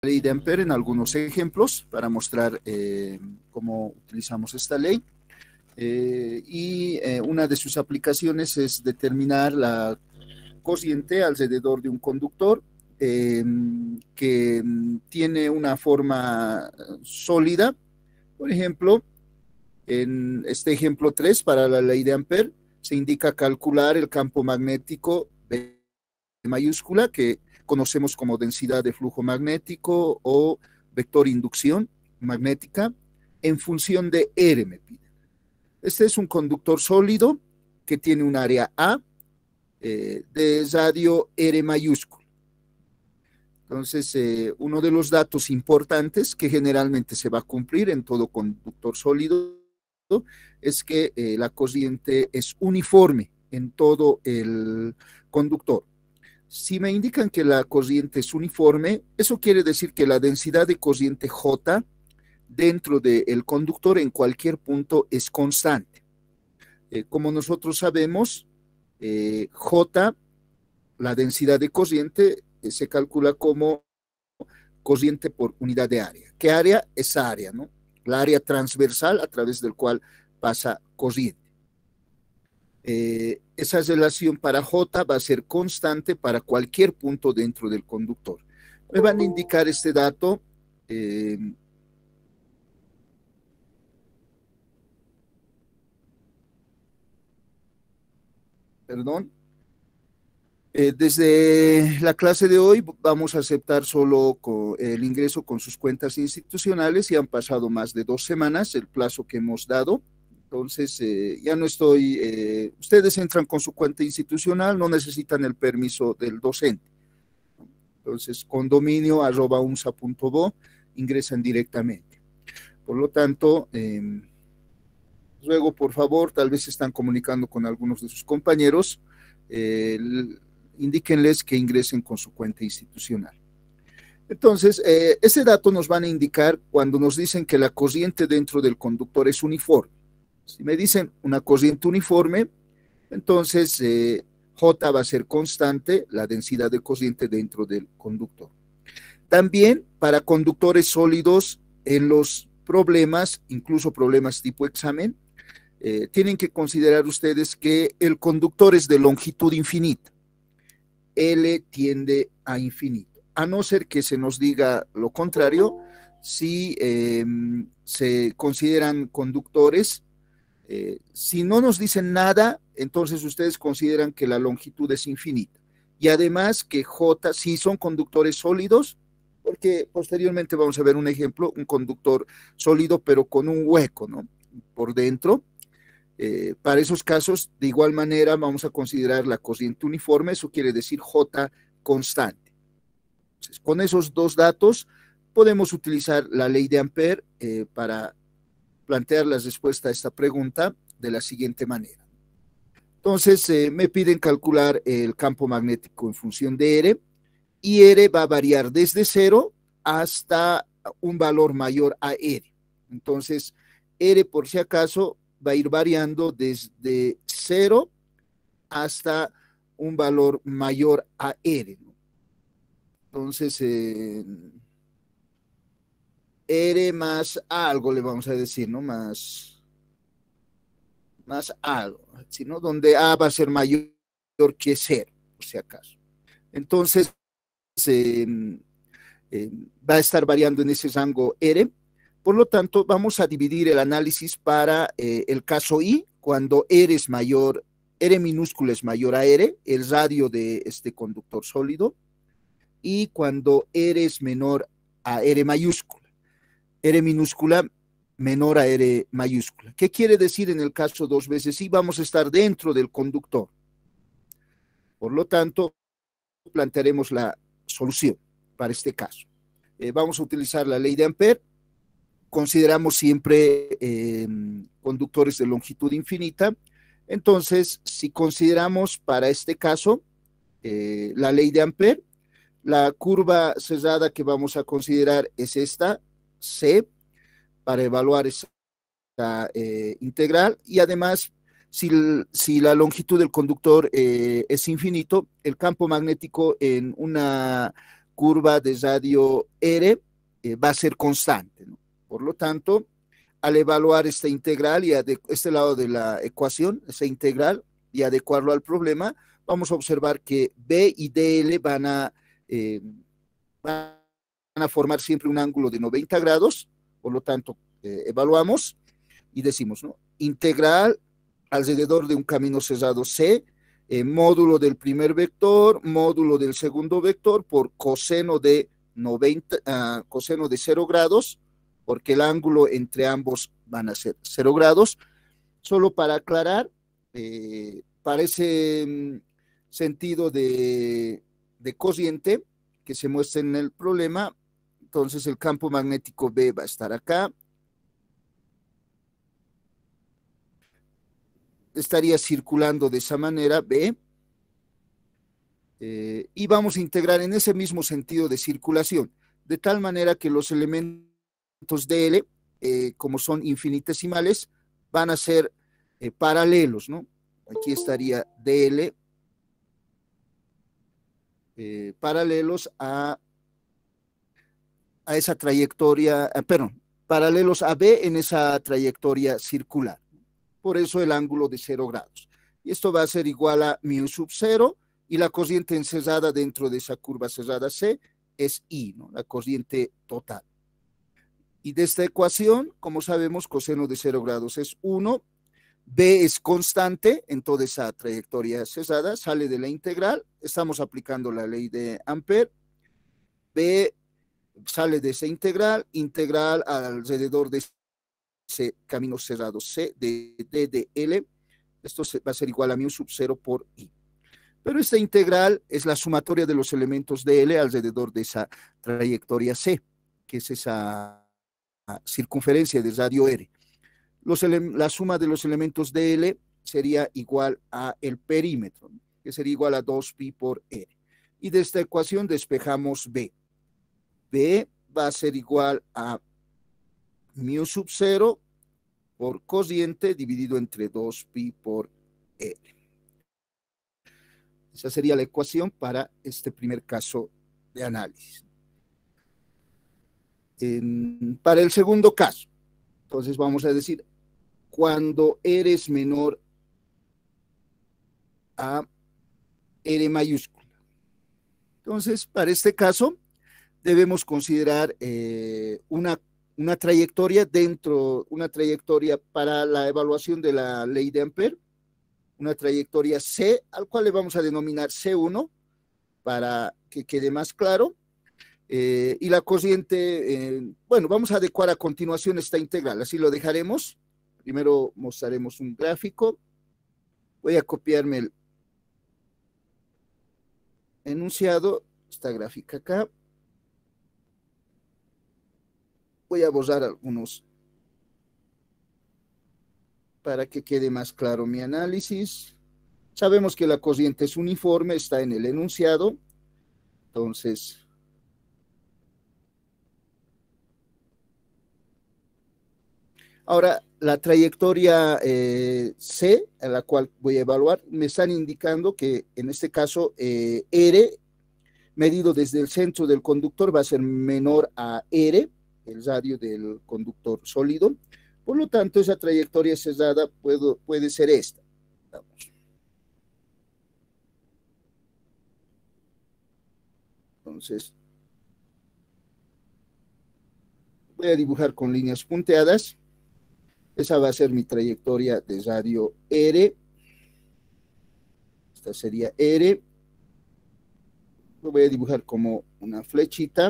ley de Ampere en algunos ejemplos para mostrar cómo utilizamos esta ley. Una de sus aplicaciones es determinar la corriente alrededor de un conductor que tiene una forma sólida. Por ejemplo, en este ejemplo 3, para la ley de Ampere, se indica calcular el campo magnético de mayúscula, que conocemos como densidad de flujo magnético o vector inducción magnética, en función de R, me piden. Este es un conductor sólido que tiene un área A de radio R mayúscula. Entonces, uno de los datos importantes que generalmente se va a cumplir en todo conductor sólido es que la corriente es uniforme en todo el conductor. Si me indican que la corriente es uniforme, eso quiere decir que la densidad de corriente J dentro del conductor en cualquier punto es constante. Como nosotros sabemos, J, la densidad de corriente, se calcula como corriente por unidad de área. ¿Qué área? Esa área, ¿no? La área transversal a través del cual pasa corriente. Esa relación para J va a ser constante para cualquier punto dentro del conductor. Me van a indicar este dato. Perdón. Desde la clase de hoy vamos a aceptar solo el ingreso con sus cuentas institucionales y han pasado más de 2 semanas el plazo que hemos dado. Entonces, ya no estoy, ustedes entran con su cuenta institucional, no necesitan el permiso del docente. Entonces, condominio@unsa.bo ingresan directamente. Por lo tanto, ruego por favor, tal vez se están comunicando con algunos de sus compañeros, indíquenles que ingresen con su cuenta institucional. Entonces, ese dato nos van a indicar cuando nos dicen que la corriente dentro del conductor es uniforme. Si me dicen una corriente uniforme, entonces J va a ser constante, la densidad de corriente dentro del conductor. También para conductores sólidos, en los problemas, incluso problemas tipo examen, tienen que considerar ustedes que el conductor es de longitud infinita. L tiende a infinito. A no ser que se nos diga lo contrario, si se consideran conductores, si no nos dicen nada, entonces ustedes consideran que la longitud es infinita. Y además que J, si son conductores sólidos, porque posteriormente vamos a ver un ejemplo, un conductor sólido pero con un hueco, ¿no? Por dentro. Para esos casos, de igual manera, vamos a considerar la corriente uniforme, eso quiere decir J constante. Entonces, con esos dos datos, podemos utilizar la ley de Ampere para plantear la respuesta a esta pregunta de la siguiente manera. Entonces, me piden calcular el campo magnético en función de R, y R va a variar desde 0 hasta un valor mayor a R. Entonces, R, por si acaso, va a ir variando desde 0 hasta un valor mayor a R. Entonces, R más algo le vamos a decir, ¿no? Más algo, ¿no? Donde A va a ser mayor que 0, por si acaso. Entonces, va a estar variando en ese rango R. Por lo tanto, vamos a dividir el análisis para el caso I, cuando R es mayor, R minúscula es mayor a R, el radio de este conductor sólido, y cuando R es menor a R mayúscula, R minúscula menor a R mayúscula. ¿Qué quiere decir en el caso 2 veces I? Vamos a estar dentro del conductor. Por lo tanto, plantearemos la solución para este caso. Vamos a utilizar la ley de Ampere. Consideramos siempre conductores de longitud infinita. Entonces, si consideramos para este caso la ley de Ampere, la curva cerrada que vamos a considerar es esta, C, para evaluar esta integral, y además, si la longitud del conductor es infinito, el campo magnético en una curva de radio R va a ser constante, ¿no? Por lo tanto, al evaluar esta integral y este lado de la ecuación, esta integral, y adecuarlo al problema, vamos a observar que B y DL van a formar siempre un ángulo de 90 grados, por lo tanto, evaluamos y decimos, ¿no? Integral alrededor de un camino cerrado C, módulo del primer vector, módulo del segundo vector por coseno de 0 grados, porque el ángulo entre ambos van a ser 0 grados. Solo para aclarar, para ese sentido de cociente que se muestra en el problema, entonces el campo magnético B va a estar acá. Estaría circulando de esa manera B. Y vamos a integrar en ese mismo sentido de circulación, de tal manera que los elementos DL, como son infinitesimales, van a ser paralelos, ¿no? Aquí estaría DL paralelos a esa trayectoria, perdón, paralelos a B en esa trayectoria circular. Por eso el ángulo de 0 grados. Y esto va a ser igual a mu sub 0, y la corriente encerrada dentro de esa curva cerrada C es I, ¿no? La corriente total. Y de esta ecuación, como sabemos, coseno de 0 grados es 1, B es constante en toda esa trayectoria cerrada, sale de la integral, estamos aplicando la ley de Ampère, B sale de esa integral alrededor de ese camino cerrado C de D de L, esto va a ser igual a mu sub 0 por I. Pero esta integral es la sumatoria de los elementos de L alrededor de esa trayectoria C, que es esa circunferencia de radio R. La suma de los elementos de L sería igual a el perímetro, que sería igual a 2pi por R. Y de esta ecuación despejamos B. B va a ser igual a mu sub 0 por cociente dividido entre 2pi por R. Esa sería la ecuación para este primer caso de análisis. Para el segundo caso, entonces vamos a decir, cuando R es menor a R mayúscula. Entonces, para este caso, debemos considerar una trayectoria una trayectoria para la evaluación de la ley de Ampère, una trayectoria C, al cual le vamos a denominar C1 para que quede más claro. Y la corriente, bueno, vamos a adecuar a continuación esta integral, así lo dejaremos. Primero mostraremos un gráfico. Voy a copiarme el enunciado, esta gráfica acá. Voy a borrar algunos para que quede más claro mi análisis. Sabemos que la corriente es uniforme, está en el enunciado. Entonces, ahora la trayectoria C, a la cual voy a evaluar, me están indicando que en este caso R, medido desde el centro del conductor, va a ser menor a R, el radio del conductor sólido. Por lo tanto, esa trayectoria cerrada puede ser esta. Vamos. Entonces, voy a dibujar con líneas punteadas. Esa va a ser mi trayectoria de radio R. Esta sería R. Lo voy a dibujar como una flechita.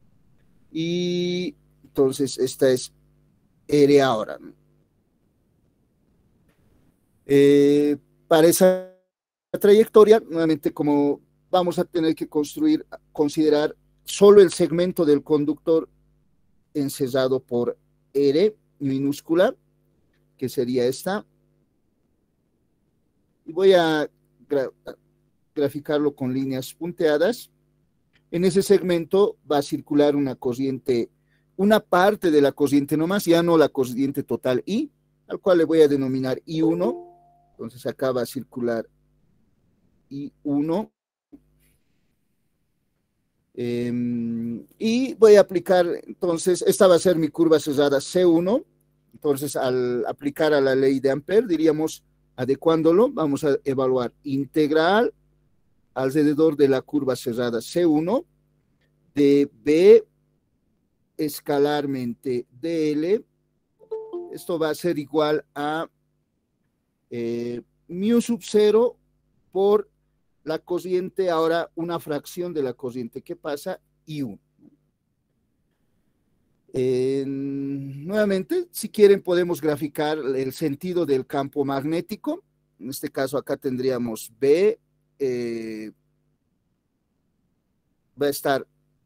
Y entonces esta es R ahora, ¿no? Para esa trayectoria, nuevamente, como vamos a tener que considerar solo el segmento del conductor encerrado por R minúscula, que sería esta. Y voy a graficarlo con líneas punteadas. En ese segmento va a circular una corriente, una parte de la corriente nomás, ya no la corriente total I, al cual le voy a denominar I1. Entonces acá va a circular I1. Y voy a aplicar, entonces, esta va a ser mi curva cerrada C1. Entonces, al aplicar a la ley de Ampère, diríamos, adecuándolo, vamos a evaluar integral alrededor de la curva cerrada C1 de B escalarmente dl. Esto va a ser igual a mu sub 0 por la cociente, ahora una fracción de la cociente que pasa, I1. Nuevamente, si quieren podemos graficar el sentido del campo magnético. En este caso acá tendríamos B, va a estar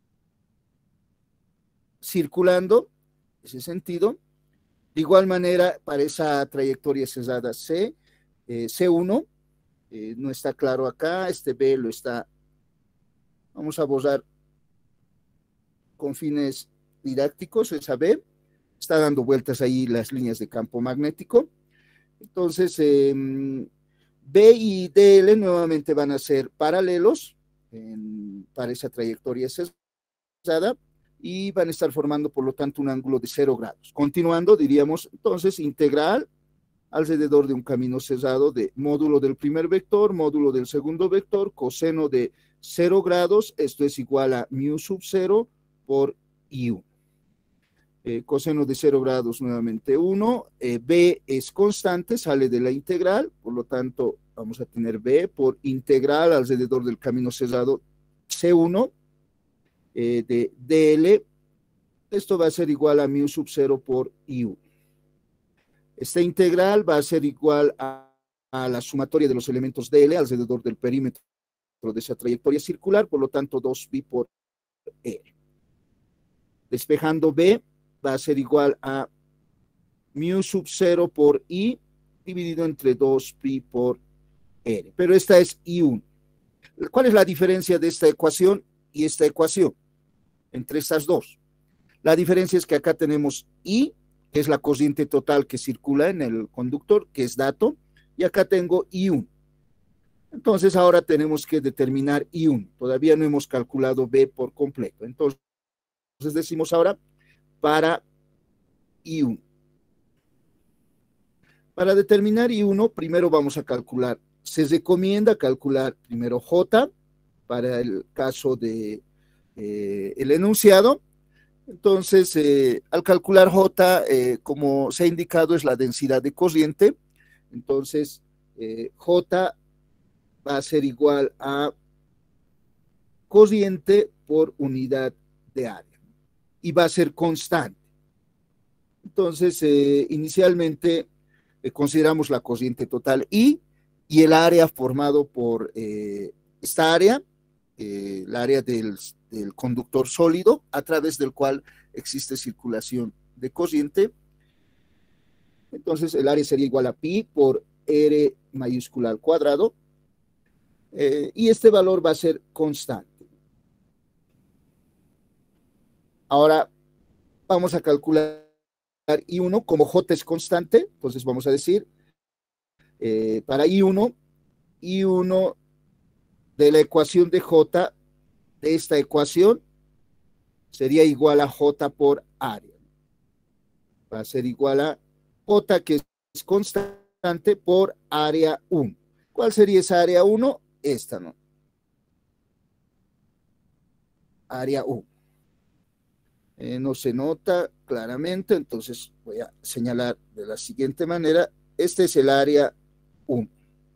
circulando ese sentido. De igual manera, para esa trayectoria cerrada C, C1, no está claro acá, este B lo está, vamos a borrar con fines didácticos, esa B, está dando vueltas ahí las líneas de campo magnético. Entonces, B y DL nuevamente van a ser paralelos para esa trayectoria cerrada y van a estar formando, por lo tanto, un ángulo de 0 grados. Continuando, diríamos, entonces, integral alrededor de un camino cerrado de módulo del primer vector, módulo del segundo vector, coseno de 0 grados, esto es igual a mu sub 0 por I1. Coseno de 0 grados nuevamente 1, B es constante, sale de la integral, por lo tanto vamos a tener B por integral alrededor del camino cerrado C1 de DL, esto va a ser igual a mu sub 0 por I1. Esta integral va a ser igual a la sumatoria de los elementos DL alrededor del perímetro de esa trayectoria circular, por lo tanto 2pi por R. Despejando B, va a ser igual a mu sub 0 por I dividido entre 2pi por R. Pero esta es I1. ¿Cuál es la diferencia de esta ecuación y esta ecuación? Entre estas dos. La diferencia es que acá tenemos I, que es la corriente total que circula en el conductor, que es dato, y acá tengo I1. Entonces ahora tenemos que determinar I1. Todavía no hemos calculado B por completo. Entonces decimos ahora para I1. Para determinar I1, primero vamos a calcular. Se recomienda calcular primero J para el caso de el enunciado. Entonces, al calcular J, como se ha indicado, es la densidad de corriente. Entonces, J va a ser igual a corriente por unidad de área y va a ser constante. Entonces, inicialmente consideramos la corriente total I y el área formado por esta área, el área del conductor sólido a través del cual existe circulación de corriente. Entonces, el área sería igual a pi por R mayúscula al cuadrado y este valor va a ser constante. Ahora vamos a calcular I1, como J es constante, entonces vamos a decir para I1 de la ecuación de J, de esta ecuación, sería igual a J por área. Va a ser igual a J, que es constante, por área 1. ¿Cuál sería esa área 1? Esta, ¿no? Área 1. No se nota claramente, entonces voy a señalar de la siguiente manera. Este es el área 1.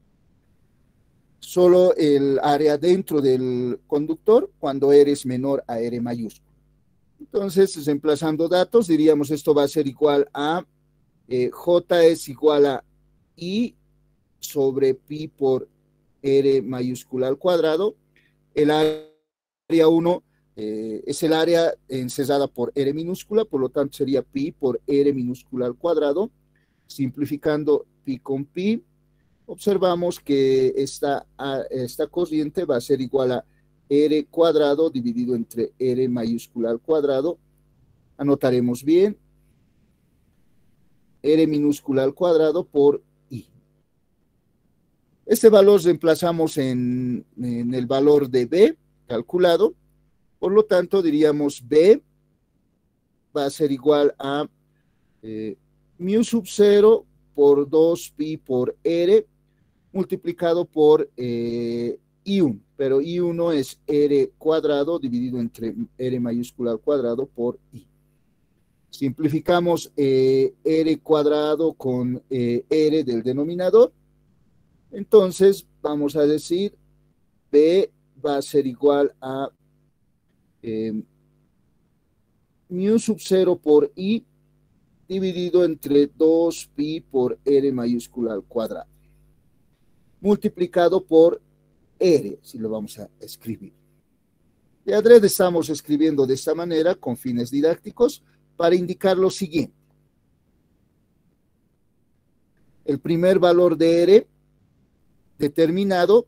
Solo el área dentro del conductor cuando R es menor a R mayúscula. Entonces, reemplazando datos, diríamos esto va a ser igual a J es igual a I sobre pi por R mayúscula al cuadrado. El área 1 es el área encerrada por R minúscula, por lo tanto sería pi por R minúscula al cuadrado. Simplificando pi con pi, observamos que esta corriente va a ser igual a R cuadrado dividido entre R mayúscula al cuadrado. Anotaremos bien. R minúscula al cuadrado por I. Este valor reemplazamos en el valor de B calculado Por lo tanto, diríamos B va a ser igual a mu sub 0 por 2pi por R multiplicado por I1, pero I1 es R cuadrado dividido entre R mayúscula al cuadrado por I. Simplificamos R cuadrado con R del denominador. Entonces, vamos a decir B va a ser igual a mu sub 0 por I dividido entre 2pi por R mayúscula al cuadrado, multiplicado por R, si lo vamos a escribir. De adrede estamos escribiendo de esta manera con fines didácticos para indicar lo siguiente. El primer valor de R determinado,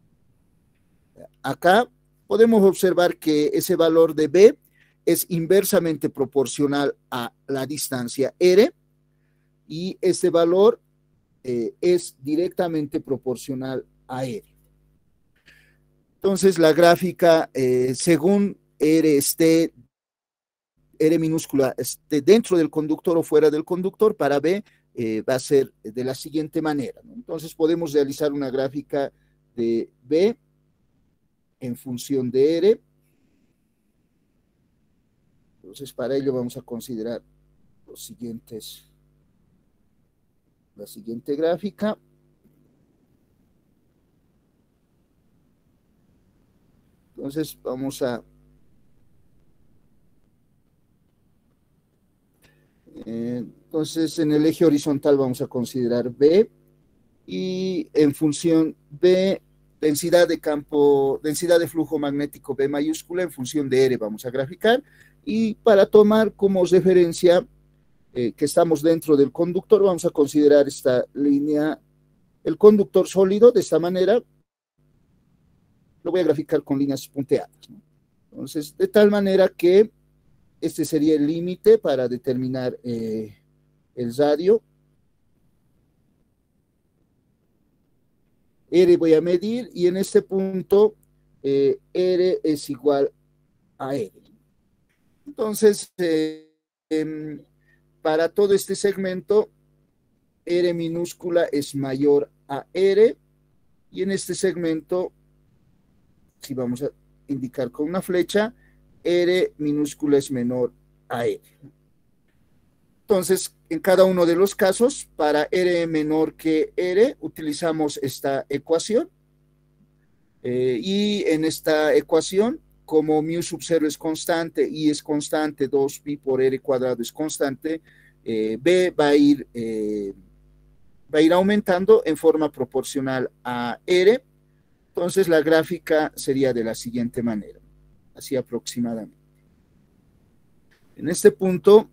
acá podemos observar que ese valor de B es inversamente proporcional a la distancia R y este valor es directamente proporcional a R. Entonces la gráfica, según R minúscula esté dentro del conductor o fuera del conductor, para B va a ser de la siguiente manera, ¿no? Entonces podemos realizar una gráfica de B en función de R. Entonces, para ello vamos a considerar la siguiente gráfica. Entonces, entonces, en el eje horizontal vamos a considerar B y en función B, densidad de flujo magnético B mayúscula en función de R vamos a graficar. Y para tomar como referencia que estamos dentro del conductor, vamos a considerar esta línea, el conductor sólido, de esta manera. Lo voy a graficar con líneas punteadas, ¿no? Entonces, de tal manera que este sería el límite para determinar el radio. R voy a medir y en este punto R es igual a R. Entonces, para todo este segmento, R minúscula es mayor a R y en este segmento, si vamos a indicar con una flecha, R minúscula es menor a R. Entonces, en cada uno de los casos, para R menor que R, utilizamos esta ecuación. Y en esta ecuación, como mu sub 0 es constante, I es constante, 2pi por R cuadrado es constante, B va a ir aumentando en forma proporcional a R. Entonces, la gráfica sería de la siguiente manera, así aproximadamente. En este punto,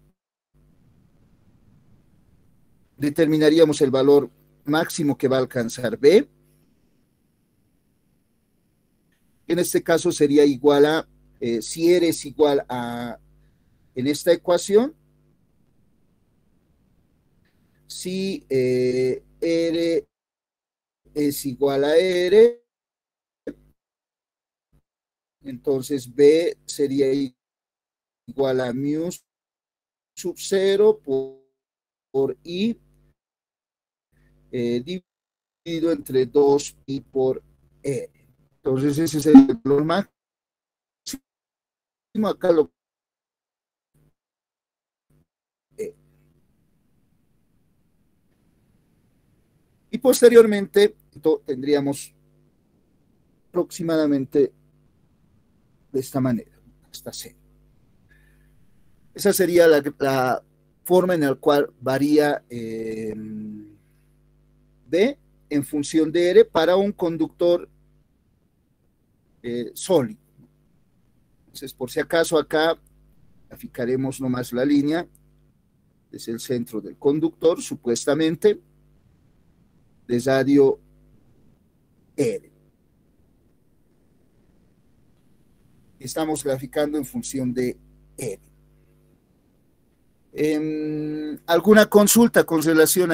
determinaríamos el valor máximo que va a alcanzar B. En este caso sería igual a, si R es igual a, en esta ecuación, si R es igual a R, entonces B sería igual a mu sub 0 por I dividido entre 2pi por R. Entonces ese es el valor máximo. Acá lo y posteriormente tendríamos aproximadamente de esta manera, hasta C. Esa sería la forma en la cual varía B en función de R para un conductor sólido. Entonces, por si acaso acá graficaremos nomás la línea, es el centro del conductor, supuestamente, de radio R. Estamos graficando en función de R. ¿Alguna consulta con relación a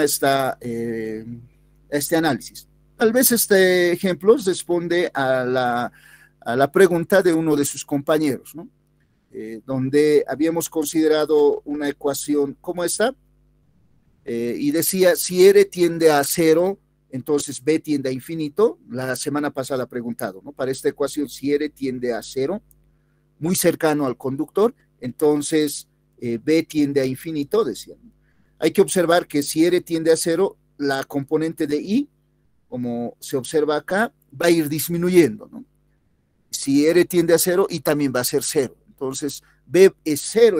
este análisis? Tal vez este ejemplo responde a a la pregunta de uno de sus compañeros, ¿no? Donde habíamos considerado una ecuación como esta, y decía, si R tiende a cero, entonces B tiende a infinito. La semana pasada preguntado, ¿no? Para esta ecuación, si R tiende a cero, muy cercano al conductor, entonces B tiende a infinito, decían. Hay que observar que si R tiende a cero, la componente de I, como se observa acá, va a ir disminuyendo, ¿no? Si R tiende a cero, I también va a ser cero. Entonces, B es cero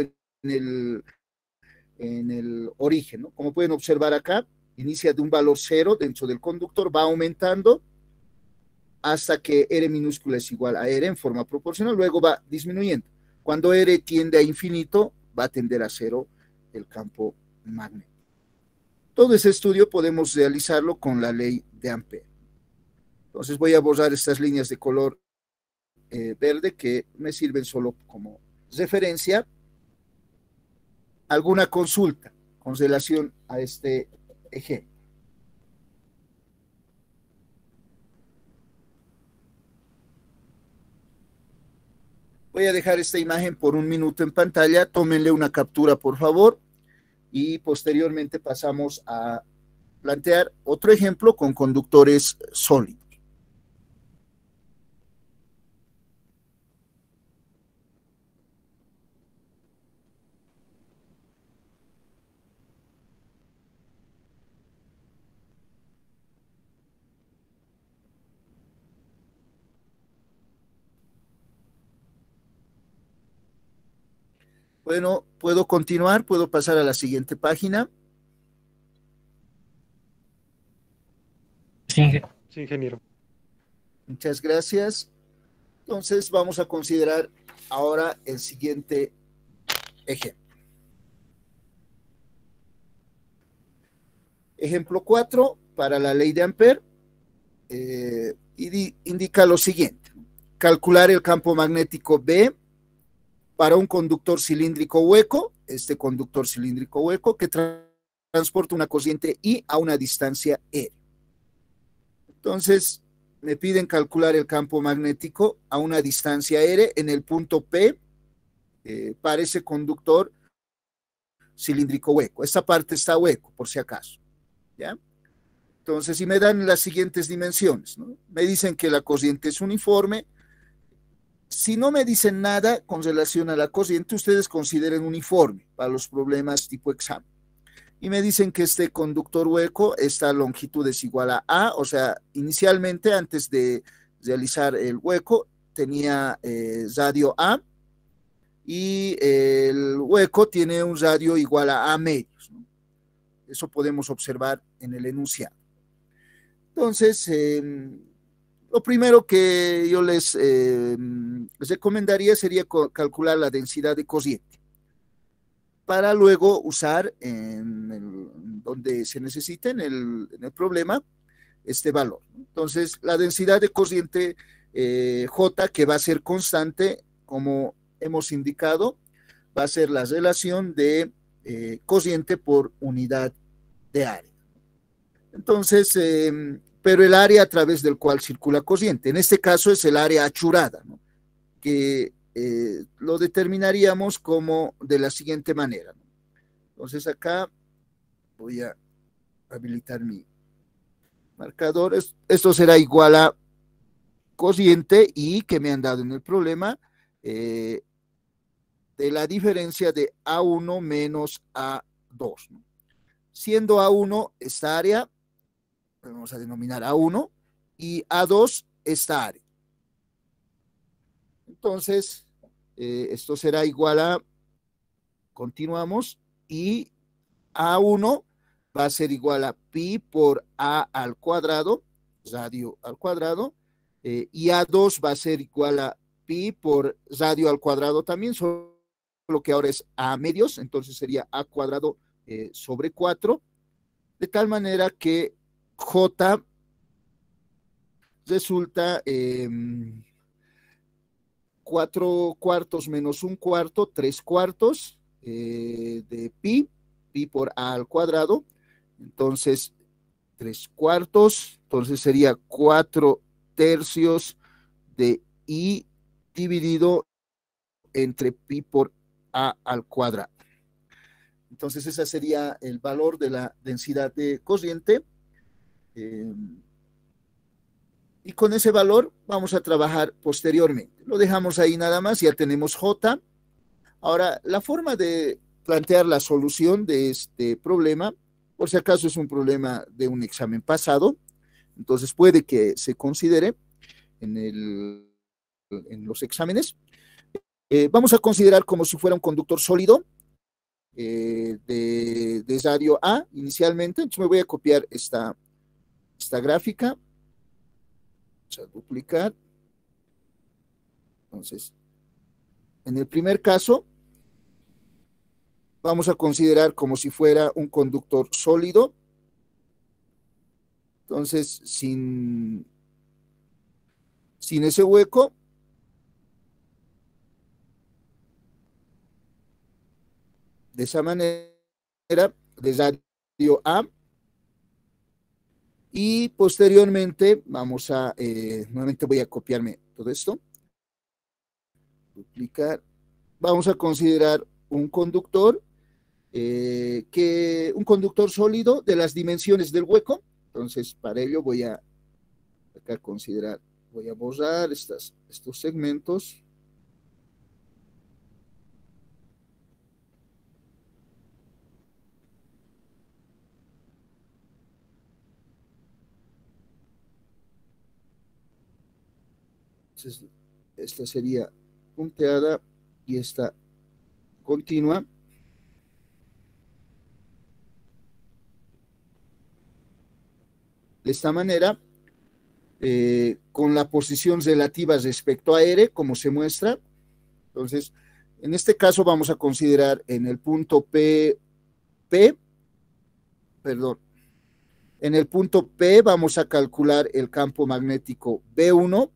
en el origen, ¿no? Como pueden observar acá, inicia de un valor cero dentro del conductor, va aumentando hasta que R minúscula es igual a R en forma proporcional, luego va disminuyendo. Cuando R tiende a infinito, va a tender a cero el campo magnético. Todo ese estudio podemos realizarlo con la ley de Ampère. Entonces voy a borrar estas líneas de color verde que me sirven solo como referencia. ¿Alguna consulta con relación a este ejemplo? Voy a dejar esta imagen por un minuto en pantalla, tómenle una captura por favor y posteriormente pasamos a plantear otro ejemplo con conductores sólidos. Bueno, ¿puedo continuar? ¿Puedo pasar a la siguiente página? Sí, ingeniero. Muchas gracias. Entonces vamos a considerar ahora el siguiente ejemplo. Ejemplo 4 para la ley de Ampère indica lo siguiente. Calcular el campo magnético B para un conductor cilíndrico hueco, este conductor cilíndrico hueco que transporta una corriente I a una distancia R. Entonces, me piden calcular el campo magnético a una distancia R en el punto P para ese conductor cilíndrico hueco. Esta parte está hueco, por si acaso. ¿Ya? Entonces, si me dan las siguientes dimensiones, ¿no? Me dicen que la corriente es uniforme. Si no me dicen nada con relación a la corriente, ustedes consideren uniforme para los problemas tipo examen. Y me dicen que este conductor hueco, esta longitud es igual a A, o sea, inicialmente antes de realizar el hueco tenía radio A y el hueco tiene un radio igual a A medios, ¿no? Eso podemos observar en el enunciado. Entonces, lo primero que yo les recomendaría sería calcular la densidad de corriente para luego usar donde se necesite en el problema este valor. Entonces, la densidad de corriente J, que va a ser constante, como hemos indicado, va a ser la relación de corriente por unidad de área. Entonces, pero el área a través del cual circula corriente, en este caso es el área achurada, ¿no? Que lo determinaríamos como de la siguiente manera, ¿no? Entonces acá voy a habilitar mi marcador. Esto será igual a corriente I que me han dado en el problema de la diferencia de A1 menos A2, ¿no? Siendo A1 esta área, vamos a denominar A1, y A2 esta área. Entonces, esto será igual a, continuamos, y A1 va a ser igual a pi por A al cuadrado, radio al cuadrado, y A2 va a ser igual a pi por radio al cuadrado también, solo que ahora es A medios, entonces sería A cuadrado sobre 4, de tal manera que J resulta 4 cuartos menos un cuarto, 3 cuartos de pi por A al cuadrado, entonces 3 cuartos, entonces sería 4 tercios de I dividido entre pi por A al cuadrado. Entonces, ese sería el valor de la densidad de corriente. Y con ese valor vamos a trabajar posteriormente. Lo dejamos ahí nada más, ya tenemos J. Ahora, la forma de plantear la solución de este problema, por si acaso es un problema de un examen pasado, entonces puede que se considere en los exámenes. Vamos a considerar como si fuera un conductor sólido de radio A inicialmente. Entonces me voy a copiar esta gráfica. Vamos a duplicar. Entonces, en el primer caso, vamos a considerar como si fuera un conductor sólido. Entonces, sin ese hueco, de esa manera, de radio A. Y posteriormente vamos a, nuevamente voy a copiarme todo esto, duplicar. Vamos a considerar un conductor, un conductor sólido de las dimensiones del hueco. Entonces, para ello voy a acá considerar, voy a borrar estos segmentos. Entonces, esta sería punteada y esta continua. De esta manera, con la posición relativa respecto a R, como se muestra. Entonces, en este caso vamos a considerar en el punto en el punto P vamos a calcular el campo magnético B1,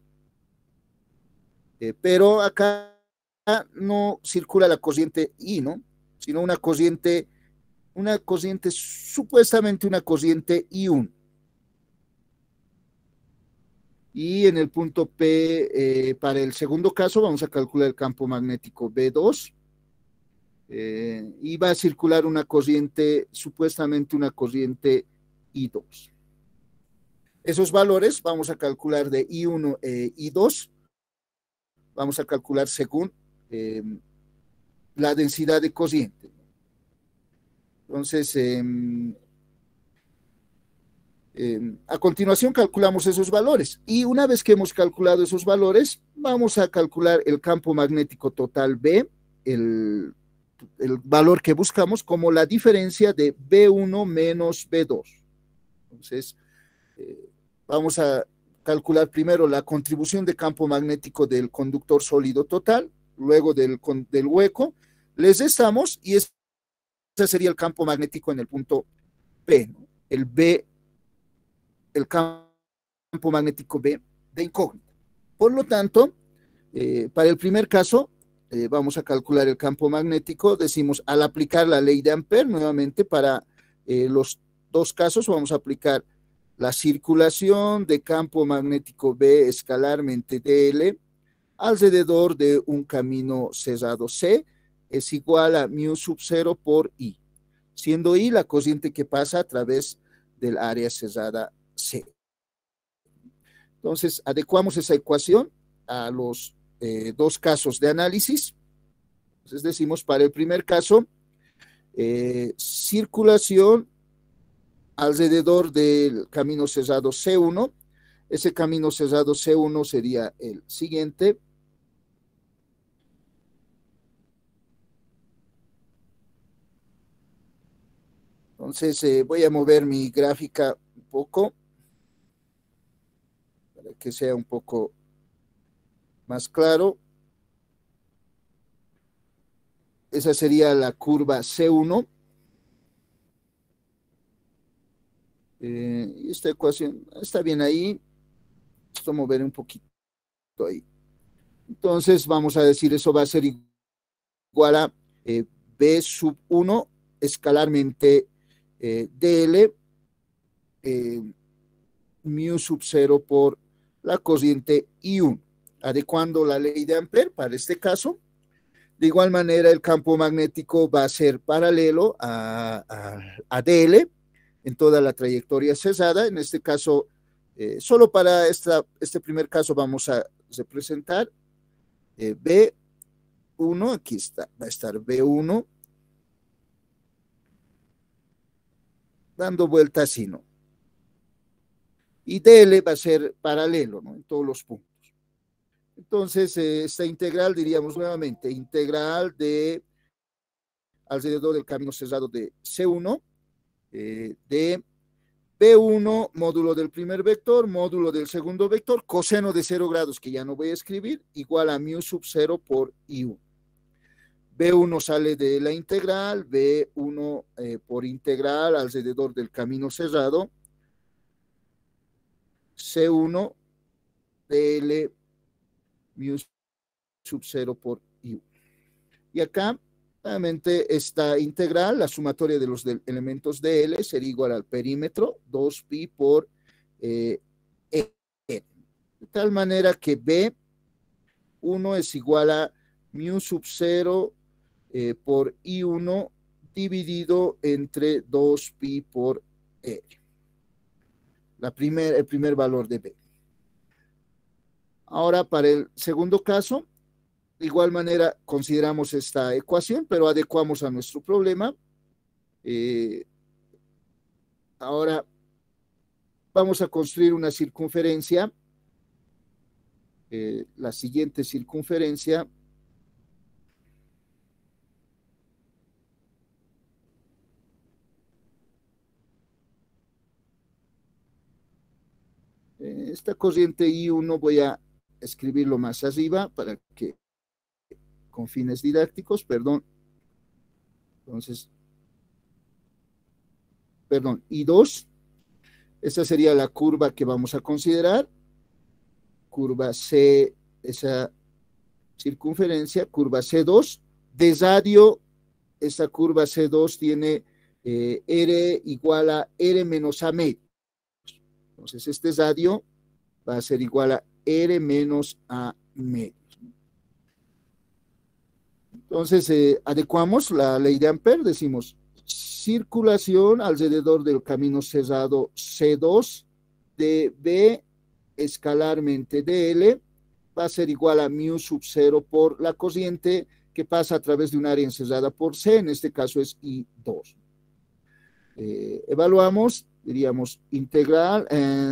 pero acá no circula la corriente I, ¿no? Sino una corriente supuestamente una corriente I1. Y en el punto P, para el segundo caso, vamos a calcular el campo magnético B2. Y va a circular una corriente, supuestamente una corriente I2. Esos valores vamos a calcular de I1 e I2. Vamos a calcular según la densidad de corriente. Entonces, a continuación calculamos esos valores y una vez que hemos calculado esos valores, vamos a calcular el campo magnético total B, el valor que buscamos como la diferencia de B1 menos B2. Entonces, vamos a calcular primero la contribución de campo magnético del conductor sólido total, luego del hueco, les restamos y ese sería el campo magnético en el punto P, ¿no? El campo magnético B de incógnita. Por lo tanto, para el primer caso, vamos a calcular el campo magnético. Decimos, al aplicar la ley de Ampère, nuevamente para los dos casos, vamos a aplicar la circulación de campo magnético B escalarmente dl alrededor de un camino cerrado C es igual a mu sub 0 por I, siendo I la corriente que pasa a través del área cerrada C. Entonces, adecuamos esa ecuación a los dos casos de análisis. Entonces, decimos para el primer caso, circulación alrededor del camino cerrado C1. Ese camino cerrado C1 sería el siguiente. Entonces, voy a mover mi gráfica un poco para que sea un poco más claro. Esa sería la curva C1. Esta ecuación está bien ahí. Esto mover un poquito ahí. Entonces, vamos a decir, eso va a ser igual a B sub 1 escalarmente dl mu sub 0 por la corriente I1. adecuando la ley de Ampère para este caso. De igual manera, el campo magnético va a ser paralelo a DL en toda la trayectoria cesada. En este caso, solo para este primer caso vamos a representar B1, aquí está, va a estar B1, dando vuelta así, ¿no? Y DL va a ser paralelo, ¿no? En todos los puntos. Entonces, esta integral, diríamos nuevamente, integral de alrededor del camino cerrado de C1, de B1 módulo del primer vector, módulo del segundo vector, coseno de 0 grados, que ya no voy a escribir, igual a mu sub 0 por I1. B1 sale de la integral, B1 por integral alrededor del camino cerrado, C1 dl mu sub 0 por I1. Y acá, nuevamente, esta integral, la sumatoria de los elementos de L, sería igual al perímetro, 2pi por E. De tal manera que B1 es igual a mu sub 0 por I1 dividido entre 2pi por E. El primer valor de B. Ahora, para el segundo caso, de igual manera consideramos esta ecuación, pero adecuamos a nuestro problema. Ahora vamos a construir una circunferencia, la siguiente circunferencia. Esta corriente I1 voy a escribirlo más arriba para que, con fines didácticos, perdón. Entonces, perdón, I2. Esta sería la curva que vamos a considerar. Curva C, esa circunferencia, curva C2. De radio, esta curva C2 tiene R igual a R menos A medio. Entonces, este radio va a ser igual a R menos A medio. Entonces, adecuamos la ley de Ampère, decimos circulación alrededor del camino cerrado C2 de B escalarmente dl va a ser igual a mu sub 0 por la corriente que pasa a través de un área encerrada por C, en este caso es I2. Evaluamos, diríamos, integral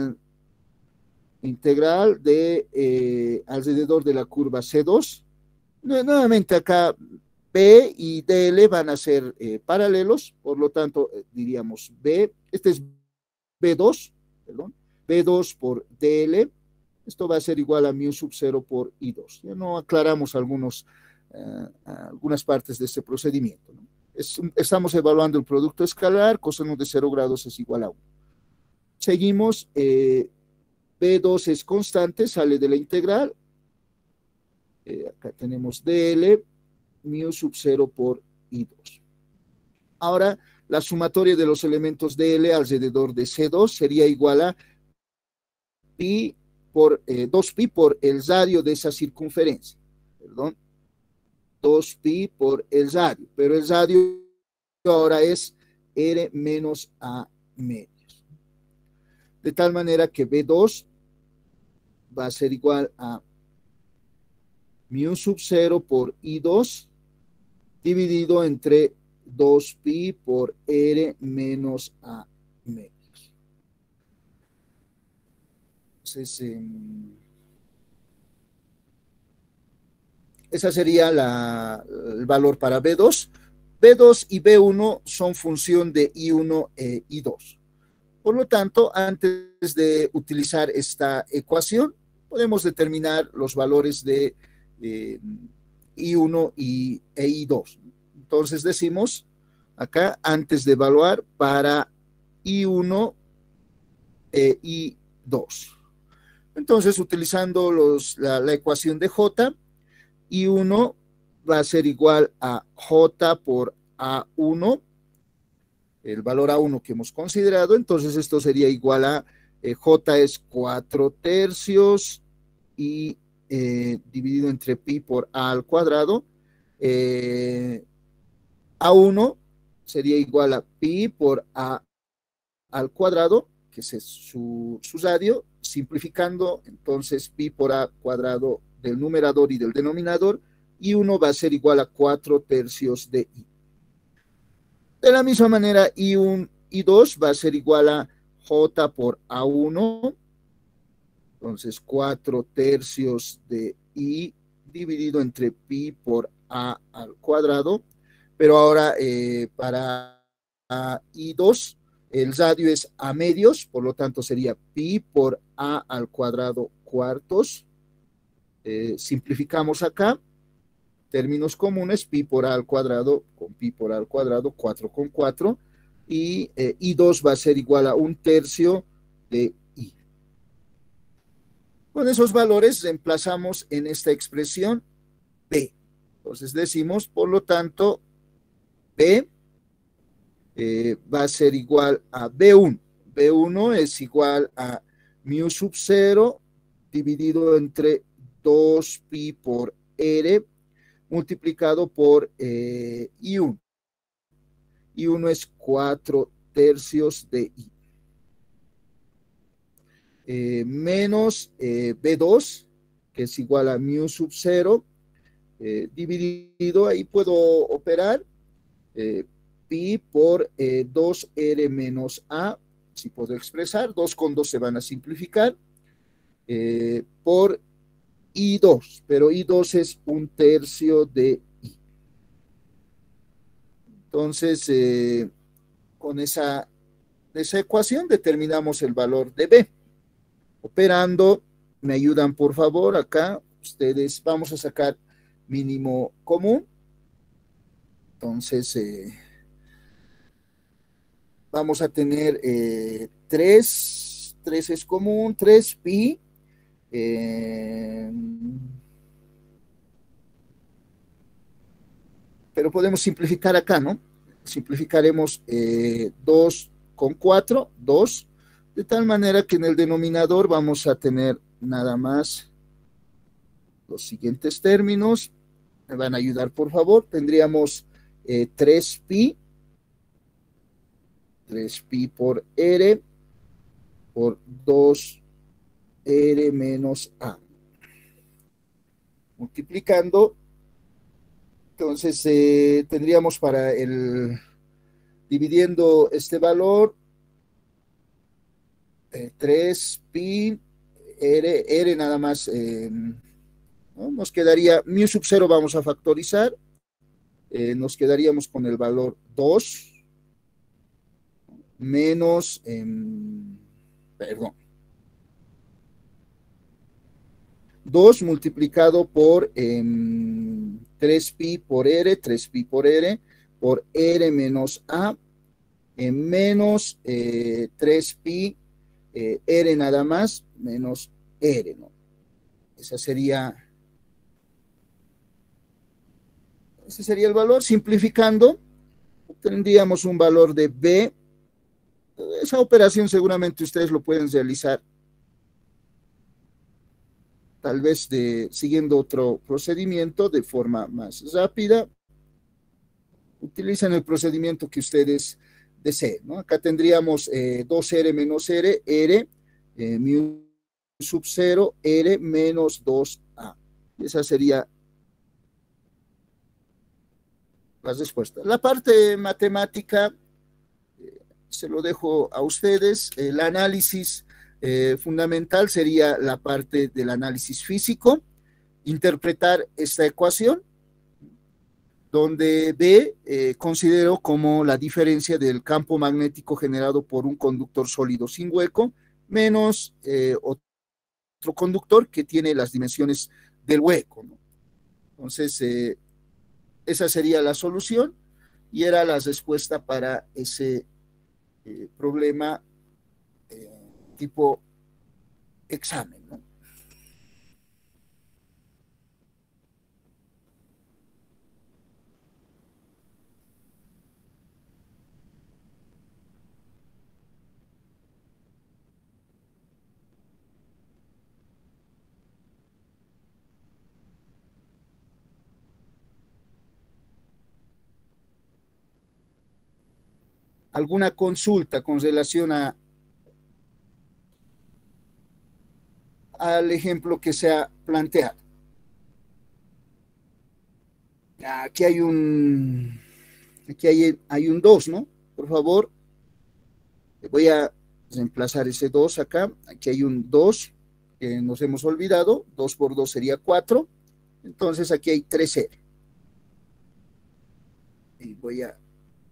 de alrededor de la curva C2. Nuevamente acá B y DL van a ser paralelos, por lo tanto diríamos este es B2, perdón, B2 por DL, esto va a ser igual a mu sub 0 por I2. Ya no aclaramos algunas partes de este procedimiento, ¿no? Estamos evaluando el producto escalar, coseno de 0 grados es igual a 1. Seguimos, B2 es constante, sale de la integral. Acá tenemos DL, mu sub 0 por I2. Ahora, la sumatoria de los elementos DL alrededor de C2 sería igual a pi por 2pi por el radio de esa circunferencia. Perdón. 2pi por el radio, pero el radio ahora es R menos A medios. De tal manera que B2 va a ser igual a mu sub 0 por I2 dividido entre 2pi por R menos A medios. Entonces, esa sería el valor para B2. B2 y B1 son función de I1 e I2. Por lo tanto, antes de utilizar esta ecuación, podemos determinar los valores de I1 e I2. Entonces decimos acá, antes de evaluar para I1 e I2. Entonces, utilizando la ecuación de J, I1 va a ser igual a J por A1, el valor A1 que hemos considerado. Entonces, esto sería igual a J es 4 tercios y dividido entre pi por a al cuadrado. A1 sería igual a pi por a al cuadrado, que es su radio, simplificando entonces pi por a cuadrado del numerador y del denominador, y 1 va a ser igual a 4 tercios de i. De la misma manera, I1 y 2 va a ser igual a J por A1, entonces 4 tercios de I dividido entre pi por A al cuadrado, pero ahora para I2 el radio es a medios, por lo tanto sería pi por A al cuadrado cuartos. Simplificamos acá, términos comunes, pi por a al cuadrado con pi por a al cuadrado, 4 con 4, y I2 va a ser igual a 1/3 de I. Con esos valores reemplazamos en esta expresión B. Entonces decimos, por lo tanto, B va a ser igual a B1. B1 es igual a mu sub 0 dividido entre 2pi por R multiplicado por I1. I1 es 4 tercios de I. Menos B2, que es igual a mu sub 0, dividido, ahí puedo operar pi por 2R menos A, si puedo expresar, 2 con 2 se van a simplificar, por I2, pero I2 es 1/3 de I. Entonces, con esa ecuación determinamos el valor de B. Operando, me ayudan por favor acá, ustedes, vamos a sacar mínimo común. Entonces, vamos a tener 3 es común, 3pi, pero podemos simplificar acá, ¿no? Simplificaremos 2 con 4, 2, de tal manera que en el denominador vamos a tener nada más los siguientes términos. Me van a ayudar, por favor. Tendríamos 3pi por R por 2R menos A. Multiplicando, entonces tendríamos para dividiendo este valor, 3pi, R nada más, ¿no? Nos quedaría, mu sub 0 vamos a factorizar, nos quedaríamos con el valor 2 menos, perdón, 2 multiplicado por 3pi por R por R menos A, menos 3pi, R nada más, menos R, ¿no? Ese sería el valor. Simplificando, tendríamos un valor de B. Esa operación seguramente ustedes lo pueden realizar tal vez siguiendo otro procedimiento de forma más rápida. Utilizan el procedimiento que ustedes deseen, ¿no? Acá tendríamos 2R menos R, mu sub 0, R menos 2A. Esa sería la respuesta. La parte matemática se lo dejo a ustedes. El análisis fundamental sería la parte del análisis físico, interpretar esta ecuación, donde B considero como la diferencia del campo magnético generado por un conductor sólido sin hueco, menos otro conductor que tiene las dimensiones del hueco, ¿no? Entonces, esa sería la solución y era la respuesta para ese problema tipo examen, ¿no? alguna consulta con relación al ejemplo que se ha planteado. Aquí hay un 2, ¿no? Por favor, voy a reemplazar ese 2 acá. Aquí hay un 2 que nos hemos olvidado. 2 por 2 sería 4. Entonces aquí hay 3R. Y voy a...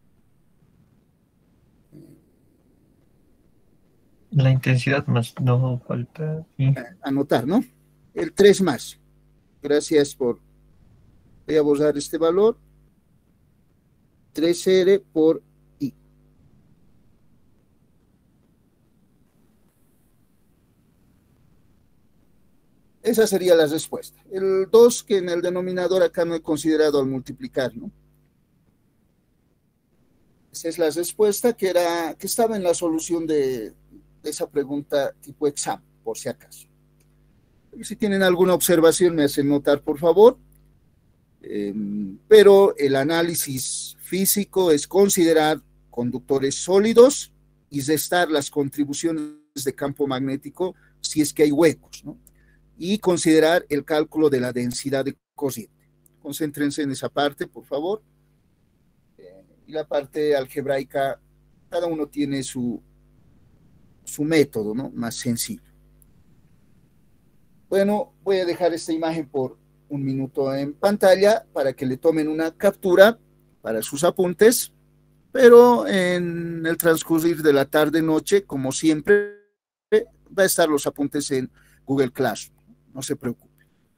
La intensidad más no falta. anotar, ¿no? El 3 más. Gracias por... Voy a borrar este valor. 3R por I. Esa sería la respuesta. El 2 que en el denominador acá no he considerado al multiplicar, ¿no? Esa es la respuesta que estaba en la solución de esa pregunta tipo examen, por si acaso. Si tienen alguna observación, me hacen notar, por favor. Pero el análisis físico es considerar conductores sólidos y restar las contribuciones de campo magnético si es que hay huecos, ¿no? Y considerar el cálculo de la densidad de corriente. Concéntrense en esa parte, por favor. Y la parte algebraica, cada uno tiene su método, ¿no? Más sencillo. Bueno, voy a dejar esta imagen por un minuto en pantalla para que le tomen una captura para sus apuntes, pero en el transcurrir de la tarde-noche, como siempre, va a estar los apuntes en Google Classroom. No se preocupe.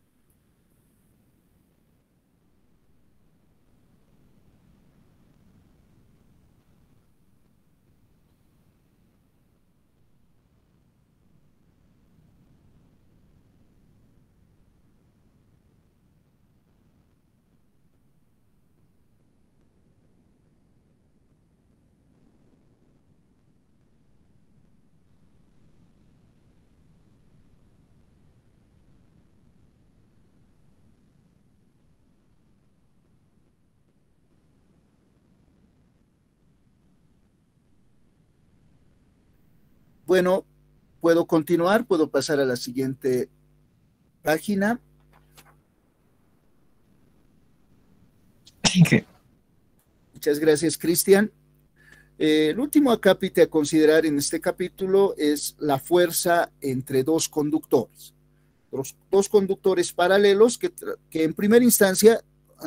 Bueno, puedo continuar, puedo pasar a la siguiente página. Sí, que Muchas gracias, Cristian. El último acápite a considerar en este capítulo es la fuerza entre dos conductores. Dos conductores paralelos que en primera instancia,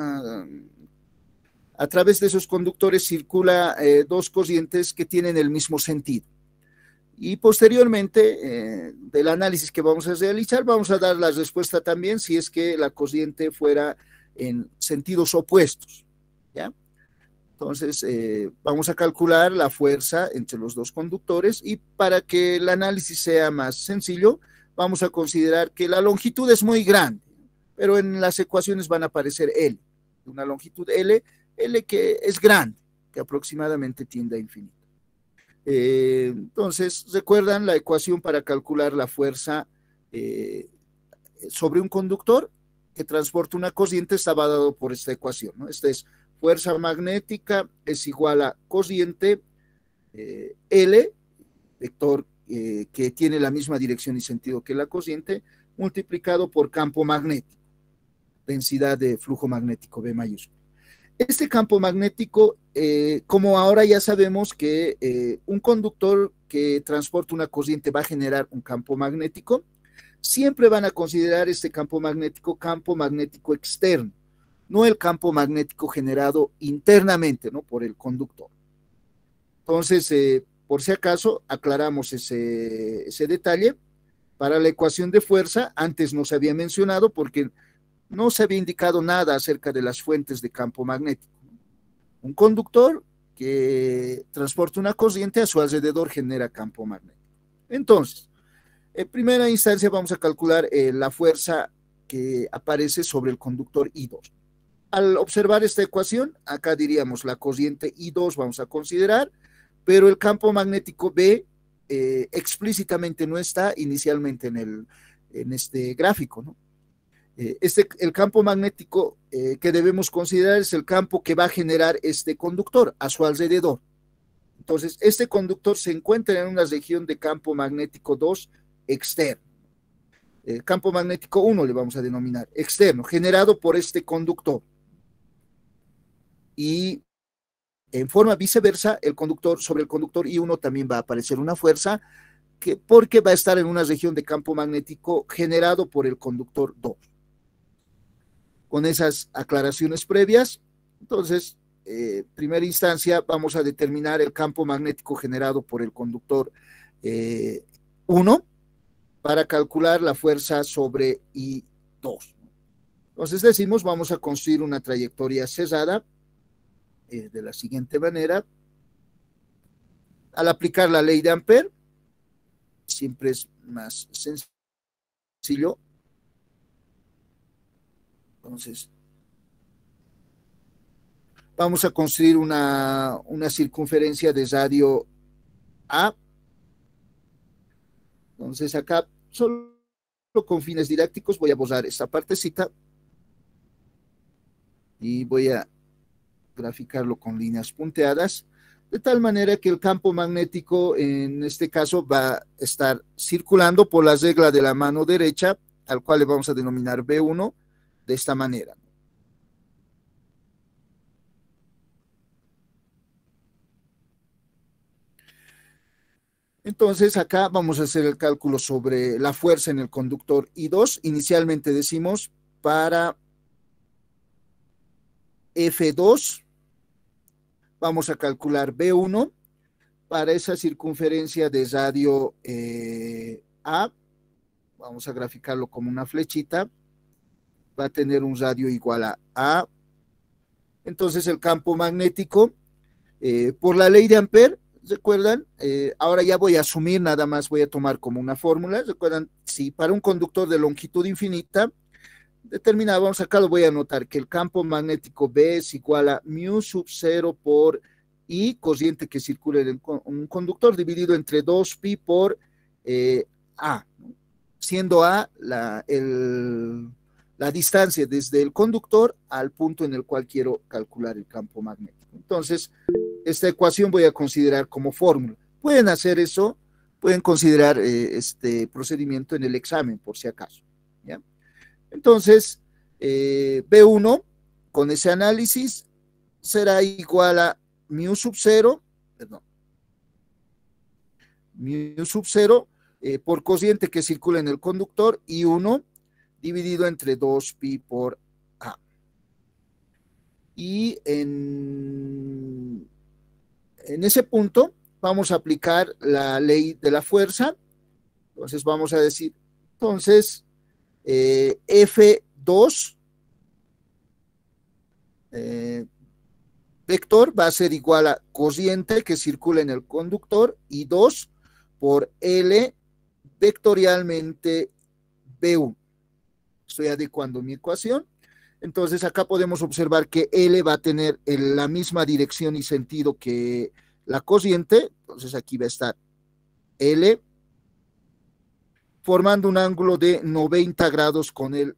a través de esos conductores circula dos corrientes que tienen el mismo sentido. Y posteriormente, del análisis que vamos a realizar, vamos a dar la respuesta también si es que la corriente fuera en sentidos opuestos, ¿ya? Entonces, vamos a calcular la fuerza entre los dos conductores y para que el análisis sea más sencillo, vamos a considerar que la longitud es muy grande, pero en las ecuaciones van a aparecer L, una longitud L que es grande, que aproximadamente tiende a infinito. Entonces, ¿recuerdan la ecuación para calcular la fuerza sobre un conductor que transporta una corriente? Estaba dado por esta ecuación, ¿no? Esta es fuerza magnética es igual a corriente L, vector que tiene la misma dirección y sentido que la corriente, multiplicado por campo magnético, densidad de flujo magnético B mayúscula. Este campo magnético, como ahora ya sabemos que un conductor que transporta una corriente va a generar un campo magnético, siempre van a considerar este campo magnético externo, no el campo magnético generado internamente, ¿no? Por el conductor. Entonces, por si acaso, aclaramos ese detalle. Para la ecuación de fuerza, antes no se había mencionado porque no se había indicado nada acerca de las fuentes de campo magnético. Un conductor que transporta una corriente a su alrededor genera campo magnético. Entonces, en primera instancia vamos a calcular la fuerza que aparece sobre el conductor I2. Al observar esta ecuación, acá diríamos la corriente I2 vamos a considerar, pero el campo magnético B explícitamente no está inicialmente en este gráfico, ¿no? El campo magnético que debemos considerar es el campo que va a generar este conductor a su alrededor. Entonces, este conductor se encuentra en una región de campo magnético 2 externo. El campo magnético 1 le vamos a denominar externo, generado por este conductor. Y en forma viceversa, sobre el conductor I1 también va a aparecer una fuerza porque va a estar en una región de campo magnético generado por el conductor 2. Con esas aclaraciones previas, entonces, primera instancia, vamos a determinar el campo magnético generado por el conductor 1 para calcular la fuerza sobre I2. Entonces decimos, vamos a construir una trayectoria cerrada de la siguiente manera. Al aplicar la ley de Ampère, siempre es más sencillo. Entonces, vamos a construir una circunferencia de radio A. Entonces, acá, solo con fines didácticos, voy a borrar esta partecita y voy a graficarlo con líneas punteadas, de tal manera que el campo magnético, en este caso, va a estar circulando por la regla de la mano derecha, al cual le vamos a denominar B1, de esta manera. Entonces, acá vamos a hacer el cálculo sobre la fuerza en el conductor I2. Inicialmente decimos para F2, vamos a calcular B1 para esa circunferencia de radio A. Vamos a graficarlo como una flechita. Va a tener un radio igual a A. Entonces, el campo magnético, por la ley de Ampère, ¿recuerdan? Ahora ya voy a asumir, nada más voy a tomar como una fórmula. ¿Recuerdan? Si para un conductor de longitud infinita, determinado, vamos acá, lo voy a anotar, que el campo magnético B es igual a mu sub 0 por I, corriente que circula en un conductor, dividido entre 2pi por A, ¿no? Siendo A la distancia desde el conductor al punto en el cual quiero calcular el campo magnético. Entonces, esta ecuación voy a considerar como fórmula. Pueden hacer eso, pueden considerar este procedimiento en el examen, por si acaso, ¿ya? Entonces, B1, con ese análisis, será igual a mu sub 0, mu sub 0 por cociente que circula en el conductor, y 1 dividido entre 2pi por A. Y en ese punto vamos a aplicar la ley de la fuerza. Entonces vamos a decir, entonces, F2 vector va a ser igual a cociente que circula en el conductor y 2 por L vectorialmente B1. Estoy adecuando mi ecuación. Entonces acá podemos observar que L va a tener la misma dirección y sentido que la cociente. Entonces aquí va a estar L formando un ángulo de 90 grados con el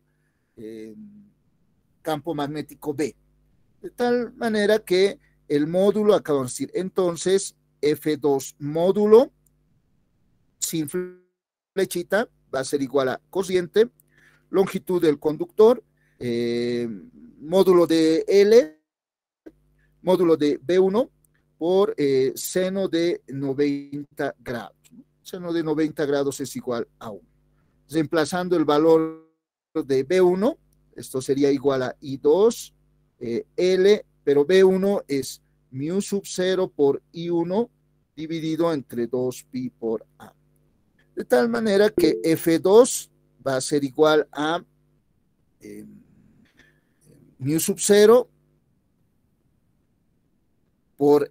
campo magnético B. De tal manera que el módulo, acabamos de decir, entonces F2 módulo sin flechita va a ser igual a cociente, longitud del conductor, módulo de L, módulo de B1 por seno de 90 grados. Seno de 90 grados es igual a 1. Reemplazando el valor de B1, esto sería igual a I2, L, pero B1 es mu sub 0 por I1 dividido entre 2pi por A. De tal manera que F2 va a ser igual a mu sub 0 por